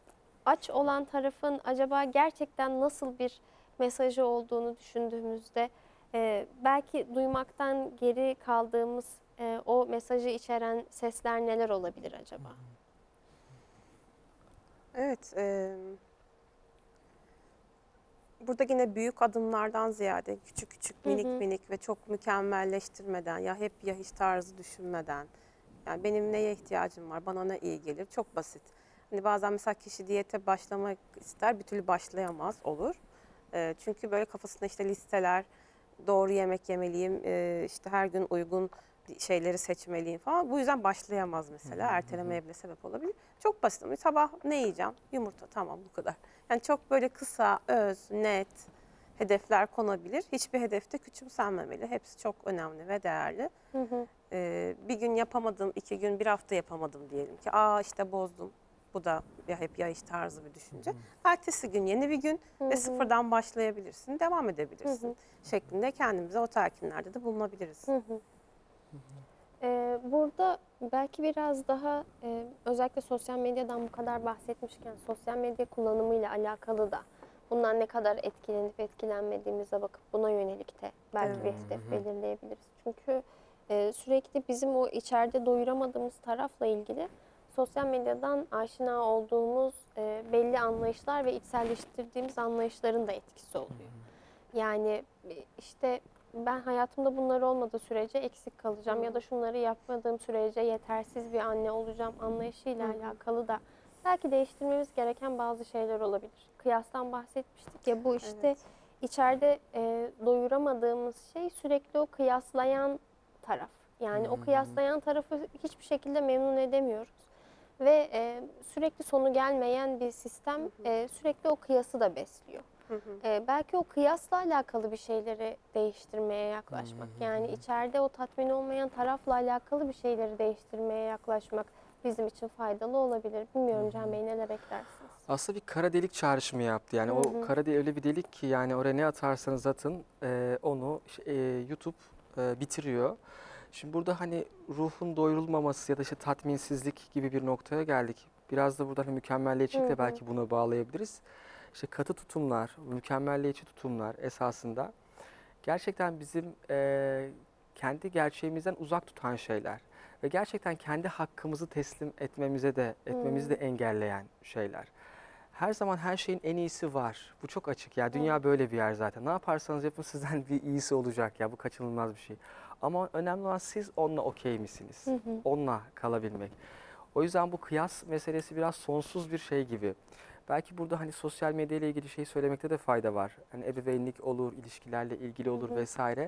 aç olan tarafın acaba gerçekten nasıl bir mesajı olduğunu düşündüğümüzde e, belki duymaktan geri kaldığımız e, o mesajı içeren sesler neler olabilir acaba? Evet. E, burada yine büyük adımlardan ziyade küçük küçük, minik Hı hı. minik ve çok mükemmelleştirmeden ya hep ya hiç tarzı düşünmeden. Yani benim neye ihtiyacım var, bana ne iyi gelir, çok basit. Hani bazen mesela kişi diyete başlamak ister, bir türlü başlayamaz olur. E, çünkü böyle kafasında işte listeler, doğru yemek yemeliyim, e, işte her gün uygun şeyleri seçmeliyim falan. Bu yüzden başlayamaz mesela. Ertelemeye bile sebep olabilir. Çok basit ama sabah ne yiyeceğim? Yumurta, tamam, bu kadar. Yani çok böyle kısa, öz, net hedefler konabilir. Hiçbir hedefte küçümsenmemeli. Hepsi çok önemli ve değerli. Hı hı. Ee, bir gün yapamadım, iki gün, bir hafta yapamadım diyelim ki. Aa işte bozdum. Bu da ya hep ya hiç tarzı bir düşünce. Ertesi gün yeni bir gün Hı ve hı. sıfırdan başlayabilirsin, devam Hı edebilirsin hı. şeklinde kendimize o telkinlerde de bulunabiliriz. Hı hı. Ee, burada belki biraz daha e, özellikle sosyal medyadan bu kadar bahsetmişken sosyal medya kullanımıyla alakalı da bundan ne kadar etkilenip etkilenmediğimize bakıp buna yönelik de belki bir Evet. hedef belirleyebiliriz. Çünkü e, sürekli bizim o içeride doyuramadığımız tarafla ilgili sosyal medyadan aşina olduğumuz e, belli anlayışlar ve içselleştirdiğimiz anlayışların da etkisi oluyor. Yani e, işte ben hayatımda bunlar olmadığı sürece eksik kalacağım ya da şunları yapmadığım sürece yetersiz bir anne olacağım anlayışıyla alakalı da belki değiştirmemiz gereken bazı şeyler olabilir. Kıyastan bahsetmiştik ya, bu işte Evet. içeride e, doyuramadığımız şey sürekli o kıyaslayan taraf. Yani o kıyaslayan tarafı hiçbir şekilde memnun edemiyoruz. Ve e, sürekli sonu gelmeyen bir sistem e, sürekli o kıyası da besliyor. Hı hı. Ee, belki o kıyasla alakalı bir şeyleri değiştirmeye yaklaşmak. Yani içeride o tatmin olmayan tarafla alakalı bir şeyleri değiştirmeye yaklaşmak bizim için faydalı olabilir. Bilmiyorum Can Bey, neler eklersiniz? Aslında bir kara delik çağrışımı yaptı. Yani Hı o hı. kara delik öyle bir delik ki yani oraya ne atarsanız atın e, onu e, YouTube e, bitiriyor. Şimdi burada hani ruhun doyurulmaması ya da işte tatminsizlik gibi bir noktaya geldik. Biraz da burada hani Hı mükemmelliyetçilikle hı. belki buna bağlayabiliriz. İşte katı tutumlar, mükemmelliyetçi tutumlar esasında gerçekten bizim e, kendi gerçeğimizden uzak tutan şeyler ve gerçekten kendi hakkımızı teslim etmemize de etmemizi de Hmm. engelleyen şeyler. Her zaman her şeyin en iyisi var. Bu çok açık ya. Dünya Evet. böyle bir yer zaten. Ne yaparsanız yapın sizden bir iyisi olacak ya. Bu kaçınılmaz bir şey. Ama önemli olan siz onunla okey misiniz? Hı hı. Onunla kalabilmek. O yüzden bu kıyas meselesi biraz sonsuz bir şey gibi. Belki burada hani sosyal medya ile ilgili şey söylemekte de fayda var. Hani ebeveynlik olur, ilişkilerle ilgili Hı olur hı. vesaire.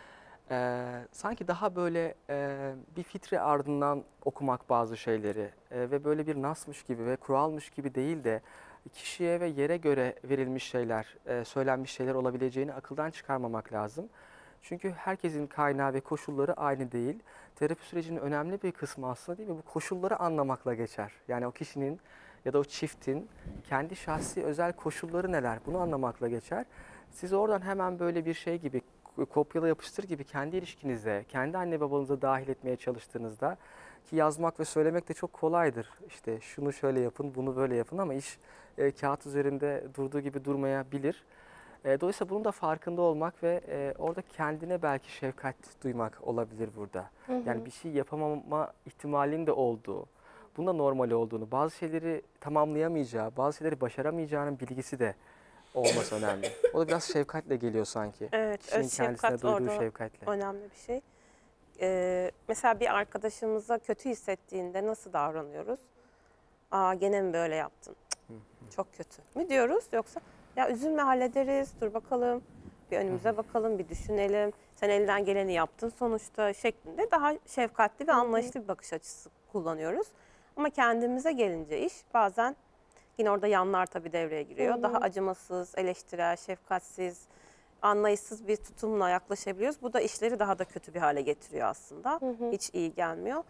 Ee, sanki daha böyle e, bir fitre ardından okumak bazı şeyleri e, ve böyle bir nasmış gibi ve kuralmış gibi değil de kişiye ve yere göre verilmiş şeyler, e, söylenmiş şeyler olabileceğini akıldan çıkarmamak lazım. Çünkü herkesin kaynağı ve koşulları aynı değil. Terapi sürecinin önemli bir kısmı aslında değil mi? Bu koşulları anlamakla geçer. Yani o kişinin ya da o çiftin kendi şahsi özel koşulları neler bunu anlamakla geçer. Siz oradan hemen böyle bir şey gibi kopyala yapıştır gibi kendi ilişkinize, kendi anne babanıza dahil etmeye çalıştığınızda ki yazmak ve söylemek de çok kolaydır. İşte şunu şöyle yapın, bunu böyle yapın ama iş e, kağıt üzerinde durduğu gibi durmayabilir. E, dolayısıyla bunun da farkında olmak ve e, orada kendine belki şefkat duymak olabilir burada. Hı Yani hı. bir şey yapamama ihtimalin de olduğu, bunun da normal olduğunu, bazı şeyleri tamamlayamayacağı, bazı şeyleri başaramayacağının bilgisi de olması önemli. O da biraz şefkatle geliyor sanki. Evet, Kişinin öz kendisine şefkat duyduğu orada şefkatle. önemli bir şey. Ee, mesela bir arkadaşımıza kötü hissettiğinde nasıl davranıyoruz? Aa, gene mi böyle yaptın? Cık, çok kötü mi diyoruz, yoksa ya üzülme, hallederiz, dur bakalım, bir önümüze bakalım, bir düşünelim, sen elinden geleni yaptın sonuçta şeklinde daha şefkatli ve Hı hı. anlayışlı bir bakış açısı kullanıyoruz. Ama kendimize gelince iş bazen yine orada yanlar tabii devreye giriyor. Hı Daha hı. acımasız, eleştirel, şefkatsiz, anlayışsız bir tutumla yaklaşabiliyoruz. Bu da işleri daha da kötü bir hale getiriyor aslında. Hı hı. Hiç iyi gelmiyor.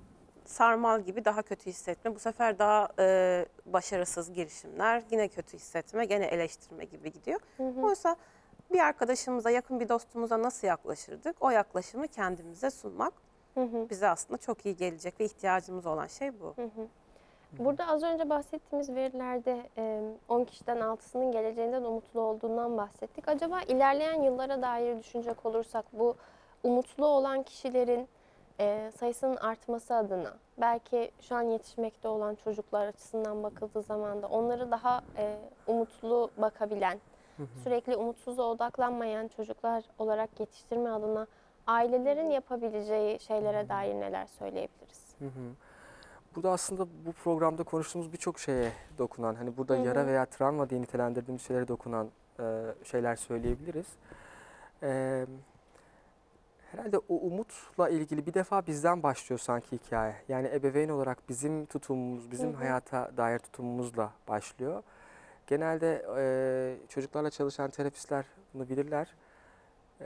Sarmal gibi daha kötü hissetme. Bu sefer daha e, başarısız girişimler, yine kötü hissetme, gene eleştirme gibi gidiyor. Hı hı. Oysa bir arkadaşımıza, yakın bir dostumuza nasıl yaklaşırdık? O yaklaşımı kendimize sunmak Hı hı. bize aslında çok iyi gelecek ve ihtiyacımız olan şey bu. Hı hı. Burada az önce bahsettiğimiz verilerde e, on kişiden altısının geleceğinden umutlu olduğundan bahsettik. Acaba ilerleyen yıllara dair düşünecek olursak bu umutlu olan kişilerin e, sayısının artması adına belki şu an yetişmekte olan çocuklar açısından bakıldığı zaman da onları daha e, umutlu bakabilen, sürekli umutsuza odaklanmayan çocuklar olarak yetiştirme adına ailelerin yapabileceği şeylere dair neler söyleyebiliriz? Hı hı. Burada aslında bu programda konuştuğumuz birçok şeye dokunan, hani burada Hı hı. yara veya travma diye nitelendirdiğimiz şeylere dokunan e, şeyler söyleyebiliriz. E, herhalde o umutla ilgili bir defa bizden başlıyor sanki hikaye. Yani ebeveyn olarak bizim tutumumuz, bizim Hı hı. hayata dair tutumumuzla başlıyor. Genelde e, çocuklarla çalışan terapistler bunu bilirler. E,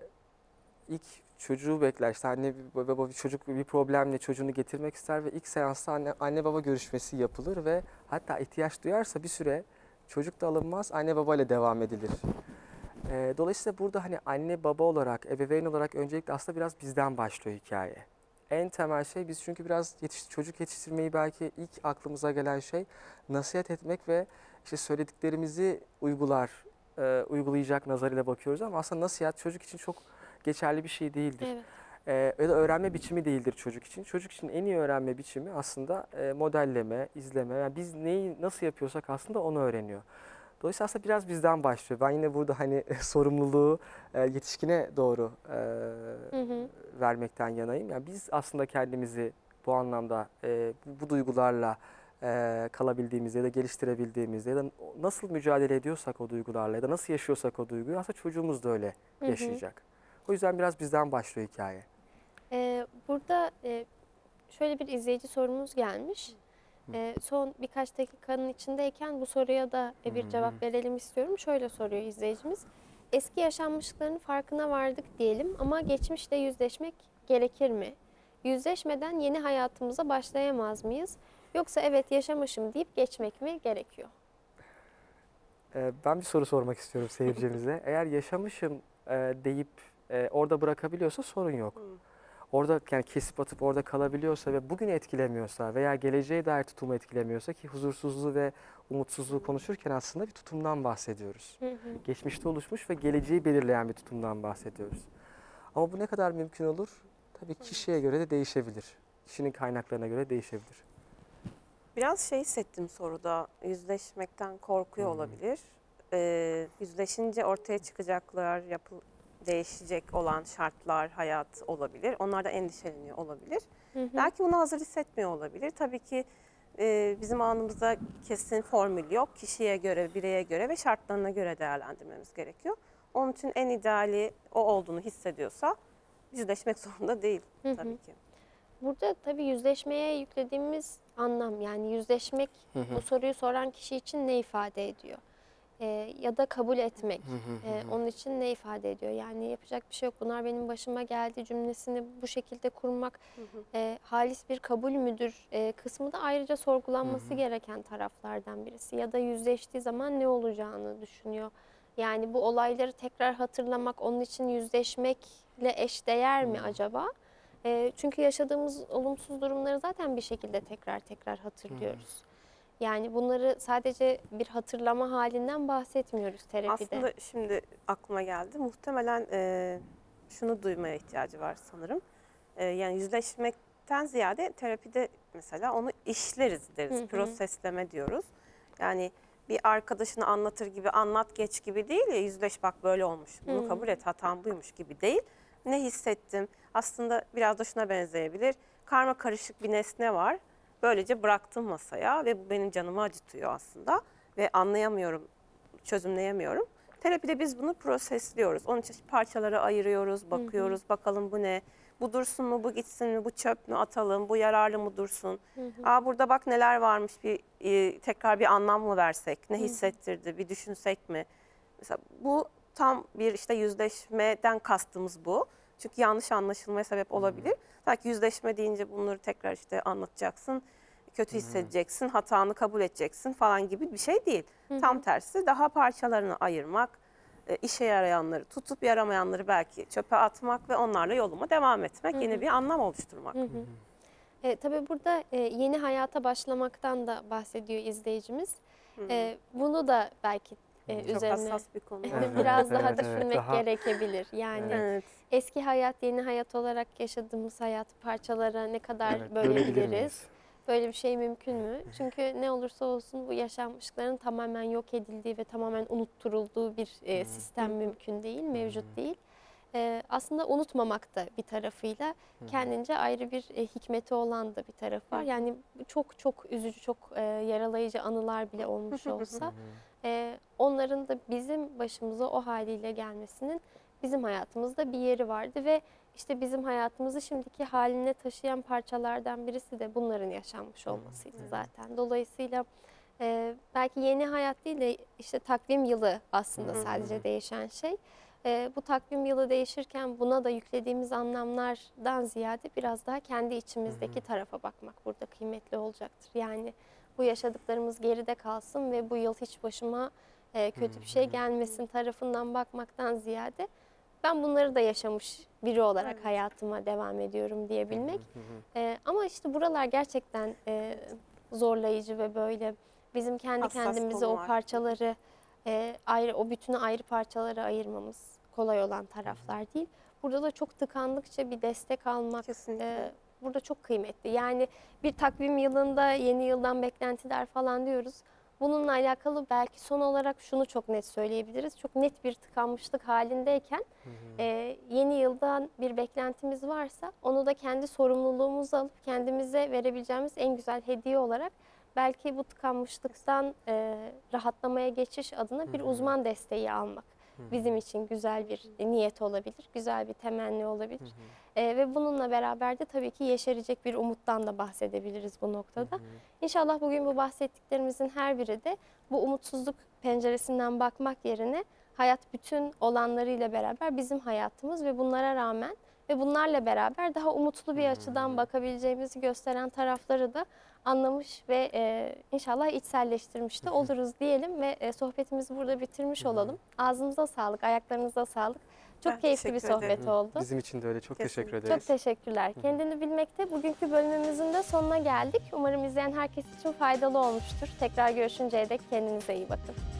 ilk çocuğu bekler. İşte anne baba bir çocuk bir problemle çocuğunu getirmek ister ve ilk seansta anne, anne baba görüşmesi yapılır ve hatta ihtiyaç duyarsa bir süre çocuk da alınmaz, anne baba ile devam edilir. Ee, dolayısıyla burada hani anne baba olarak, ebeveyn olarak öncelikle aslında biraz bizden başlıyor hikaye. En temel şey biz çünkü biraz yetiş, çocuk yetiştirmeyi belki ilk aklımıza gelen şey nasihat etmek ve işte söylediklerimizi uygular, e, uygulayacak nazarıyla bakıyoruz ama aslında nasihat çocuk için çok geçerli bir şey değildir. Evet. Ee, ya da öğrenme biçimi değildir çocuk için. Çocuk için en iyi öğrenme biçimi aslında e, modelleme, izleme. Yani biz neyi nasıl yapıyorsak aslında onu öğreniyor. Dolayısıyla aslında biraz bizden başlıyor. Ben yine burada hani sorumluluğu e, yetişkine doğru e, Hı hı. vermekten yanayım. Yani biz aslında kendimizi bu anlamda e, bu, bu duygularla e, kalabildiğimizde ya da geliştirebildiğimizde ya da nasıl mücadele ediyorsak o duygularla ya da nasıl yaşıyorsak o duyguyu aslında çocuğumuz da öyle Hı hı. yaşayacak. O yüzden biraz bizden başlıyor hikaye. Ee, burada e, şöyle bir izleyici sorumuz gelmiş. Ee, son birkaç dakikanın içindeyken bu soruya da e, bir cevap verelim istiyorum. Şöyle soruyor izleyicimiz. Eski yaşanmışlıkların farkına vardık diyelim ama geçmişle yüzleşmek gerekir mi? Yüzleşmeden yeni hayatımıza başlayamaz mıyız? Yoksa evet yaşamışım deyip geçmek mi gerekiyor? Ee, ben bir soru sormak istiyorum seyircimize. Eğer yaşamışım e, deyip e, orada bırakabiliyorsa sorun yok. orada yani kesip atıp orada kalabiliyorsa ve bugünü etkilemiyorsa veya geleceğe dair tutumu etkilemiyorsa, ki huzursuzluğu ve umutsuzluğu konuşurken aslında bir tutumdan bahsediyoruz. Hı hı. Geçmişte oluşmuş ve geleceği belirleyen bir tutumdan bahsediyoruz. Ama bu ne kadar mümkün olur? Tabii kişiye göre de değişebilir. Kişinin kaynaklarına göre değişebilir. Biraz şey hissettim soruda, yüzleşmekten korkuyor Hı hı. olabilir. Ee, yüzleşince ortaya çıkacaklar, yapı, değişecek olan şartlar, hayat olabilir. Onlar da endişeleniyor olabilir. Hı hı. Belki buna hazır hissetmiyor olabilir. Tabii ki e, bizim anımızda kesin formül yok. Kişiye göre, bireye göre ve şartlarına göre değerlendirmemiz gerekiyor. Onun için en ideali o olduğunu hissediyorsa yüzleşmek zorunda değil Hı hı. tabii ki. Burada tabii yüzleşmeye yüklediğimiz anlam, yani yüzleşmek Hı hı. bu soruyu soran kişi için ne ifade ediyor? Ee, ya da kabul etmek Hı hı hı e, hı. onun için ne ifade ediyor? Yani yapacak bir şey yok, bunlar benim başıma geldi cümlesini bu şekilde kurmak Hı hı. e, halis bir kabul müdür e, kısmı da ayrıca sorgulanması Hı hı. gereken taraflardan birisi. Ya da yüzleştiği zaman ne olacağını düşünüyor. Yani bu olayları tekrar hatırlamak onun için yüzleşmekle eşdeğer mi Hı. acaba? E, çünkü yaşadığımız olumsuz durumları zaten bir şekilde tekrar tekrar hatırlıyoruz. Yani bunları sadece bir hatırlama halinden bahsetmiyoruz terapide. Aslında şimdi aklıma geldi. Muhtemelen e, şunu duymaya ihtiyacı var sanırım. E, yani yüzleşmekten ziyade terapide mesela onu işleriz deriz. Hı hı. Prosesleme diyoruz. Yani bir arkadaşını anlatır gibi anlat geç gibi değil ya, yüzleş bak böyle olmuş. Bunu Hı. kabul et, hatam buymuş gibi değil. Ne hissettim? Aslında biraz da şuna benzeyebilir. Karma karışık bir nesne var. Böylece bıraktım masaya ve bu benim canımı acıtıyor aslında. Ve anlayamıyorum, çözümleyemiyorum. Terapide biz bunu prosesliyoruz. Onun için parçalara ayırıyoruz, bakıyoruz. Bakalım bu ne? Bu dursun mu, bu gitsin mi, bu çöp mü, atalım, bu yararlı mı dursun? Hı hı. Aa, burada bak neler varmış, bir e, tekrar bir anlam mı versek, ne Hı hı. hissettirdi, bir düşünsek mi? Mesela bu tam bir işte yüzleşmeden kastımız bu. Çünkü yanlış anlaşılmaya sebep olabilir. Belki yüzleşme deyince bunları tekrar işte anlatacaksın, kötü hissedeceksin, hatanı kabul edeceksin falan gibi bir şey değil. Hı hı. Tam tersi, daha parçalarını ayırmak, e, işe yarayanları tutup yaramayanları belki çöpe atmak ve onlarla yoluma devam etmek, Hı hı. yeni bir anlam oluşturmak. Hı hı. E, tabii burada e, yeni hayata başlamaktan da bahsediyor izleyicimiz. E, bunu da belki e, Çok üzerine hassas bir konu. Evet, biraz daha evet, evet. düşünmek Daha- gerekebilir. Yani Evet. eski hayat, yeni hayat olarak yaşadığımız hayat parçalara ne kadar Evet, bölebilir bölebiliriz? miyiz? Böyle bir şey mümkün mü? Çünkü ne olursa olsun bu yaşanmışlıkların tamamen yok edildiği ve tamamen unutturulduğu bir e, sistem mümkün değil, mevcut değil. E, aslında unutmamak da bir tarafıyla kendince ayrı bir e, hikmeti olan da bir taraf var. Yani çok çok üzücü, çok e, yaralayıcı anılar bile olmuş olsa e, onların da bizim başımıza o haliyle gelmesinin bizim hayatımızda bir yeri vardı ve işte bizim hayatımızı şimdiki haline taşıyan parçalardan birisi de bunların yaşanmış olmasıydı zaten. Dolayısıyla e, belki yeni hayat değil de işte takvim yılı aslında sadece değişen şey. E, bu takvim yılı değişirken buna da yüklediğimiz anlamlardan ziyade biraz daha kendi içimizdeki tarafa bakmak burada kıymetli olacaktır. Yani bu yaşadıklarımız geride kalsın ve bu yıl hiç başıma e, kötü bir şey gelmesin tarafından bakmaktan ziyade ben bunları da yaşamış biri olarak Evet. hayatıma devam ediyorum diyebilmek. E, ama işte buralar gerçekten e, zorlayıcı ve böyle bizim kendi Hassas kendimize o konular. parçaları e, ayrı, o bütünü ayrı parçalara ayırmamız kolay olan taraflar değil. Burada da çok tıkandıkça bir destek almak Kesinlikle. e, burada çok kıymetli. Yani bir takvim yılında yeni yıldan beklentiler falan diyoruz. Bununla alakalı belki son olarak şunu çok net söyleyebiliriz. Çok net bir tıkanmışlık halindeyken e, yeni yıldan bir beklentimiz varsa onu da kendi sorumluluğumuzu alıp kendimize verebileceğimiz en güzel hediye olarak belki bu tıkanmışlıktan e, rahatlamaya geçiş adına bir uzman desteği almak bizim için güzel bir niyet olabilir, güzel bir temenni olabilir. E, ve bununla beraber de tabii ki yeşerecek bir umuttan da bahsedebiliriz bu noktada. İnşallah bugün bu bahsettiklerimizin her biri de bu umutsuzluk penceresinden bakmak yerine hayat bütün olanlarıyla beraber bizim hayatımız ve bunlara rağmen ve bunlarla beraber daha umutlu bir açıdan bakabileceğimizi gösteren tarafları da anlamış ve e, inşallah içselleştirmiş de oluruz diyelim ve e, sohbetimizi burada bitirmiş olalım. Ağzınıza sağlık, ayaklarınıza sağlık. Çok Ben keyifli bir teşekkür sohbet ederim. oldu. Bizim için de öyle. Çok Kesinlikle. teşekkür Çok ederiz. teşekkürler. Kendini Bilmekte bugünkü bölümümüzün de sonuna geldik. Umarım izleyen herkes için faydalı olmuştur. Tekrar görüşünceye dek kendinize iyi bakın.